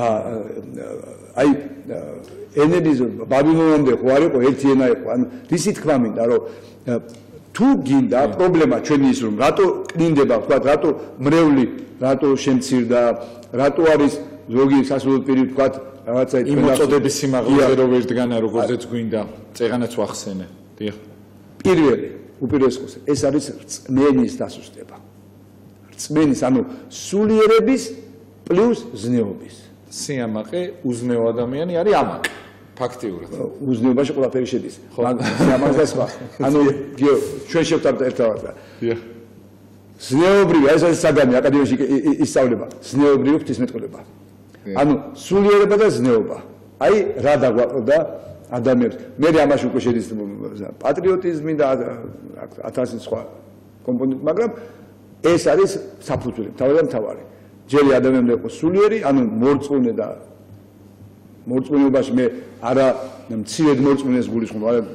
აი ენების ბაბილონამდე ხო არ იყო ერთი ენა იყო ანუ რისი თქმა მინდა რომ თუ გინდა პრობლემა ჩვენი ის რომ რატო კნინდება თქვა რატო მრევლი რატო შემცირდა რატო არის ზოგი სასულიერო პირი თქვა რაღაცა იმ მოწოდების სიმაღლეზე რო ვერდგანა როგორცაც გვინდა წეღანაც ვახსენე დიახ პირველი უპირესხოს ეს არის რწმენის დასუსტება რწმენის ანუ სულიერების პლუს ზნეობის სიამაყე უზნეო ადამიანი არის ამაყე ფაქტიურად უზნეობაში ყველაფერი შედის მაგას სხვა ანუ ჩვენ შევთავაზეთ ერთად დიახ ზნეობრივი ეს არის საგანი აკადემიაში ისწავლება ზნეობრივი ღვთისმეტყველება ანუ სულიერება და ზნეობა აი რა დაგვაყდა ადამიანს მე ამაში უკვე შედის პატრიოტიზმი და ათასი სხვა კომპონენტი მაგრამ ეს არის საფუძველი თავი და მთავარი ჯერი ადამიანი იყო სულიერი ანუ მორწმუნე და მორწმუნეობაში მე არა მცირედ მორწმუნეს გულისხმობ არა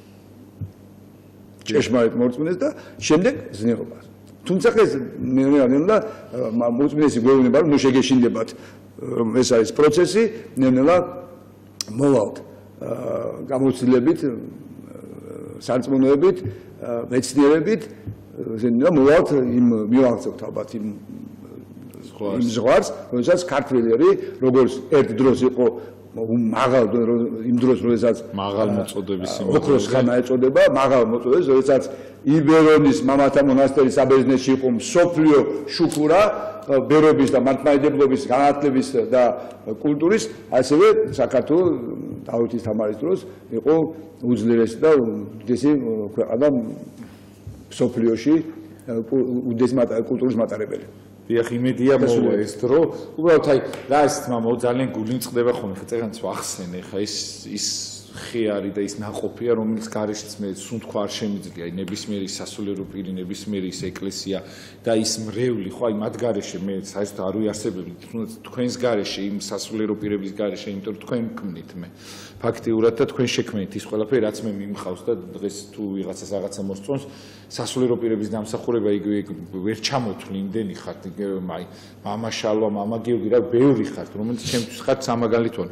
ჭეშმარიტ მორწმუნეს და შემდეგ ზნეობას თუმცა ეს მე ნელა მორწმუნესი გვეუბნება რომ ნუ შეგეშინდებათ ეს არის პროცესი ნელა მოვალთ გამოცდილებით სარწმუნოებით მეცნიერებით ზენა მოვალთ იმ მივაღწევთ ალბათ იმ იმ ზღვარს როდესაც ქართველი როგორც ერთ დროს იყო მაღალ იმ დროს როდესაც მაღალ მოწოდების ოქროს ხანა ეწოდება მაღალ მოწოდებს როდესაც იბერონის მამათა მონასტერი საბერძნეთში იყო მსოფლიო შუქურა ბერობის და მართლმადიდებლობის განათლების და კულტურის ასევე საქართველოს დავითის თამარის დროს იყო უძლიერესი და უდიდესი ქვეყანა მსოფლიოში უდიდესი კულტურის მატარებელი დიახ იმედია მოვა ეს დრო უბრალოდ აი რა ის თმა ძალიან გული მწყდება ხოლმე ხა წეგანც ვახსენე ხა ის ის ხიარი და ის ნაყოფია რომელიც გარშეც მე სუნთქვა არ შემიძლია აი ნებისმიერი სასულიერო პირი ნებისმიერი ის ეკლესია და ის მრევლი ხო აი მათ გარშე მე საერთოდ არ ვიარსებები თუნდაც თქვენს გარშე იმ სასულიერო პირების გარშე იმიტომ რომ თქვენ მქმნით მე ფაქტიურად და თქვენ შექმნით ის ყველაფერი რაც მე მიმხავს და დღეს თუ ვიღაცას რაღაცა მოსწონს სასულიერო პირების დამსახურება იგივე ვერ ჩამოთვლი იმდენი ხართ აი მამა შალვა მამა გიორგი რა ბევრი ხართ რომელიც ჩემთვის ხართ სამაგალითონი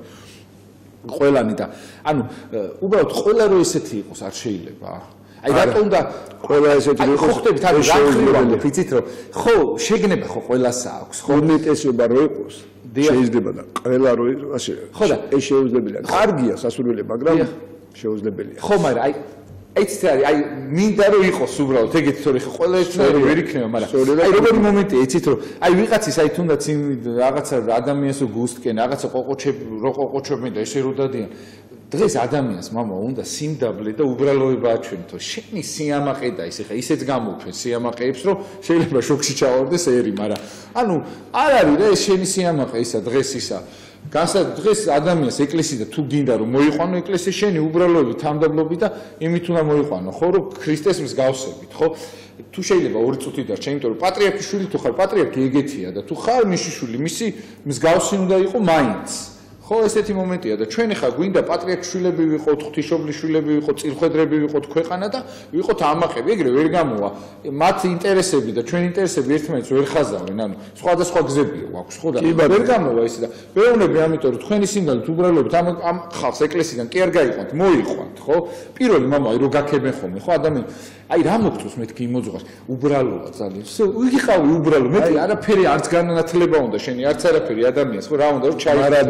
ყველანი და ანუ უბრალოდ ყველა რო ესეთი იყოს არ შეიძლება აი რატო უნდა ყველა ესეთი იყოს ხო ხდებით აი რა ხრივალო ფიცით რომ ხო შეგნება ხო ყველასა აქვს ხო უმეტესობა რო იყოს შეიძლება და ყველა რო ასე ხო და ეს შეუძლებელია კარგია სასურველია მაგრამ შეუძლებელია ხო მაგრამ აი ეს არის აი მინდა რომ იყოს უბრალოდ ეგეთი თორე ხო ყველა ეს ვერ იქნება მაგრამ აი როგორი მომენტია იცით რომ აი ვიღაცის აი თუნდაც იმ რაღაცა ადამიანს გუსტკენ რაღაცა ყოყოჩები რო ყოყოჩები და ესე რო დადიან დღეს ადამიანს მამა უნდა სიმდაბლე და უბრალოება აჩვენთო შენი სიამაყე და ის ხა ისეც გამოვჩენ სიამაყეებს რომ შეიძლება შოქში ჩავარდეს ერი მაგრამ ანუ არ არის რა ეს შენი სიამაყე ისა დღეს ისა განსა დღეს ადამიანს ეკლესია თუ გინდა რომ მოიყვანო ეკლესია შენი უბრალოებით თამდაბლობით და იმით უნდა მოიყვანო ხო რომ ქრისტეს მსგავსებით ხო თუ შეიძლება ორი წუთი დარჩა იმიტომ რომ პატრიარქის შვილი თუ ხარ პატრიარქი ეგეთია და თუ ხარ მისი შვილი მისი მსგავსი უნდა იყო მაინც ხო ესეთი მომენტია და ჩვენ ხა გვინდა პატრიარქის შვილები ვიყოთ ღვთისმშობლის შვილები ვიყოთ წილხვედრები ვიყოთ ქვეყანა და ვიყოთ ამაყები ეგრე ვერ გამოვა მათ ინტერესები და ჩვენ ინტერესები ერთმანეთს ვერ ხაზავენ ანუ სხვადასხვა გზები აქვს ხო და ვერ გამოვა ისე და ვეუბნები ამიტომ რომ თქვენი სიმდალით უბრალოდ ამ ამ ხალხს ეკლესიიდან კი არ გაიყვანთ მოიყვანთ ხო პირველი მამა აი რო გაქებენ ხოლმე ხო ადამიანი აი რა მოგწოს მეთქი იმოძღვას უბრალოა ძალიან ვიღიყავი უბრალო მეტი არაფერი არც განათლება უნდა შენი არც არაფერი ადამიანს ხო რა უნდა რომ ჩაი მარადიულ ფასი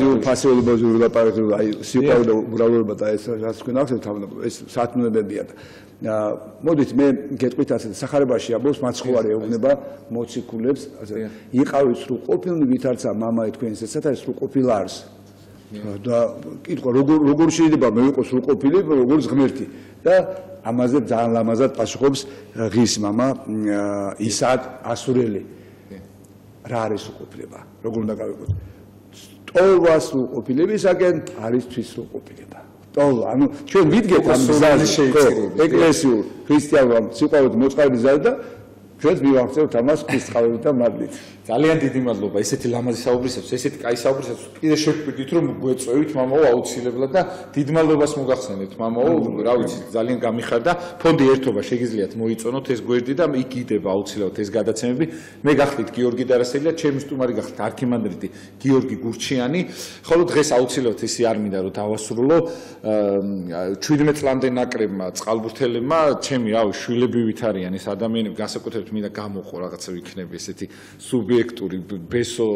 მასიური ბოზური ლაპარაკი აი სიყვარული და უბრალოება და ეს რაც თქვენ ახსენეთ თავდაპირველად ეს საათნოებებია და მოდით მე გეტყვით ასე სახარებაში ამბობს მაცხოვარი ეუბნება მოციქულებს ასე იყავით სრულ ყოფილნი ვითარცა მამაი თქვენს ეცათ ეს სრულ ყოფილ არს და კითხვა როგორ როგორ შეიძლება მე ვიყოს სრულ ყოფილი როგორც ღმერთი და ამაზე ძალიან ლამაზად პასუხობს ღის მამა ისააკ ასურელი რა არის სრულყოფილება როგორ უნდა გავიგოთ ტოლვა სრულყოფილებისაკენ არის თვის სრულყოფილება ტოლვა ანუ ჩვენ ვიდგეთ ამ გზაზე შეიწყება ეკლესიურ ქრისტიანულ სიყვარულით მოწყალების გზაზე და ჩვენც მივახცევთ ამას ქრისტიანობით და მადლით ძალიან დიდი მადლობა ესეთი ლამაზი საუბრისათვის ესეთი კაი საუბრისათვის კიდე შევხვდით რომ გვეწევით მამაო აუცილებლად და დიდ მადლობას მოგახსენებთ მამაო რა ვიცი ძალიან გამიხარდა ფონდი ერთობა შეგიძლიათ მოიწონოთ ეს გვერდი და იქ იდება აუცილებლად ეს გადაცემები მე გახდით გიორგი დარასელი და ჩემი სტუმარი გახდით არქიმანდრიტი გიორგი გურჩიანი ხოლო დღეს აუცილებლად ისი არ მინდა რომ დავასრულო ჩვიდმეტ წლამდე ნაკრებმა წყალბურთელებმა ჩემი რავი შვილებივით არიან ეს ადამიანები განსაკუთრებით მინდა გამოყო რაღაცა ვიქნები ესეთი სუბიექტური ბესო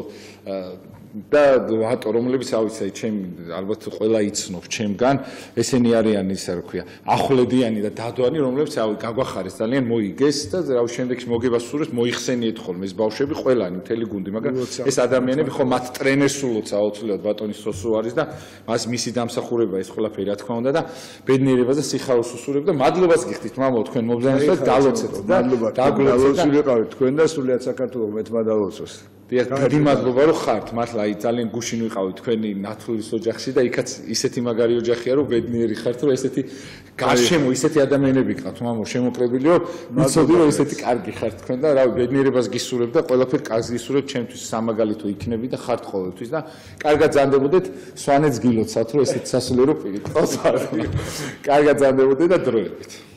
და რატო რომლებიც ავიცი ჩემი ალბათ ყველა იცნობს ჩემგან ესენი არიან ისა რა ქვია ახვლედიანი და დადვანი რომლებიც ავი გაგვახარეს ძალიან მოიგეს და რავი შემდეგში მოგებას სურეს მოიხსენიეთ ხოლმე ეს ბავშვები ყველანი მთელი გუნდი მაგრამ ეს ადამიანები ხო მათ ტრენერს სულოცა აუცილებლად ბატონი სოსო არის და მას მისი დამსახურება ეს ყველაფერი რა თქმა უნდა და ბედნიერებას და სიხარულს უსურებ და მადლობას გიხდით მამაო თქვენ მობრძანებისას დალოცეთ და დაგლოცეთ ვიყავით თქვენ და სულიად საქართველოს მეთმა დალოცოს დიდი მადლობა რომ ხართ მართლა აი ძალიან გუშინ ვიყავით თქვენი ნათლურის ოჯახში და იქაც ისეთი მაგარი ოჯახია რომ ბედნიერი ხართ რომ ესეთი გარშემო ისეთი ადამიანები გყავთ მამო შემოკრებილი რომ ვიცოდი რომ ესეთი კარგი ხართ თქვენ და რავი ბედნიერებას გისურვებ და ყველაფერი კარგს გისურვებ ჩემთვის სამაგალითო იქნები და ხართ ყოველთვის და კარგად ზანდებოდეთ სვანეთს გილოცავთ რომ ესეთი სასულიერო პირი გყავს კარგად ზანდებოდეთ და დროებით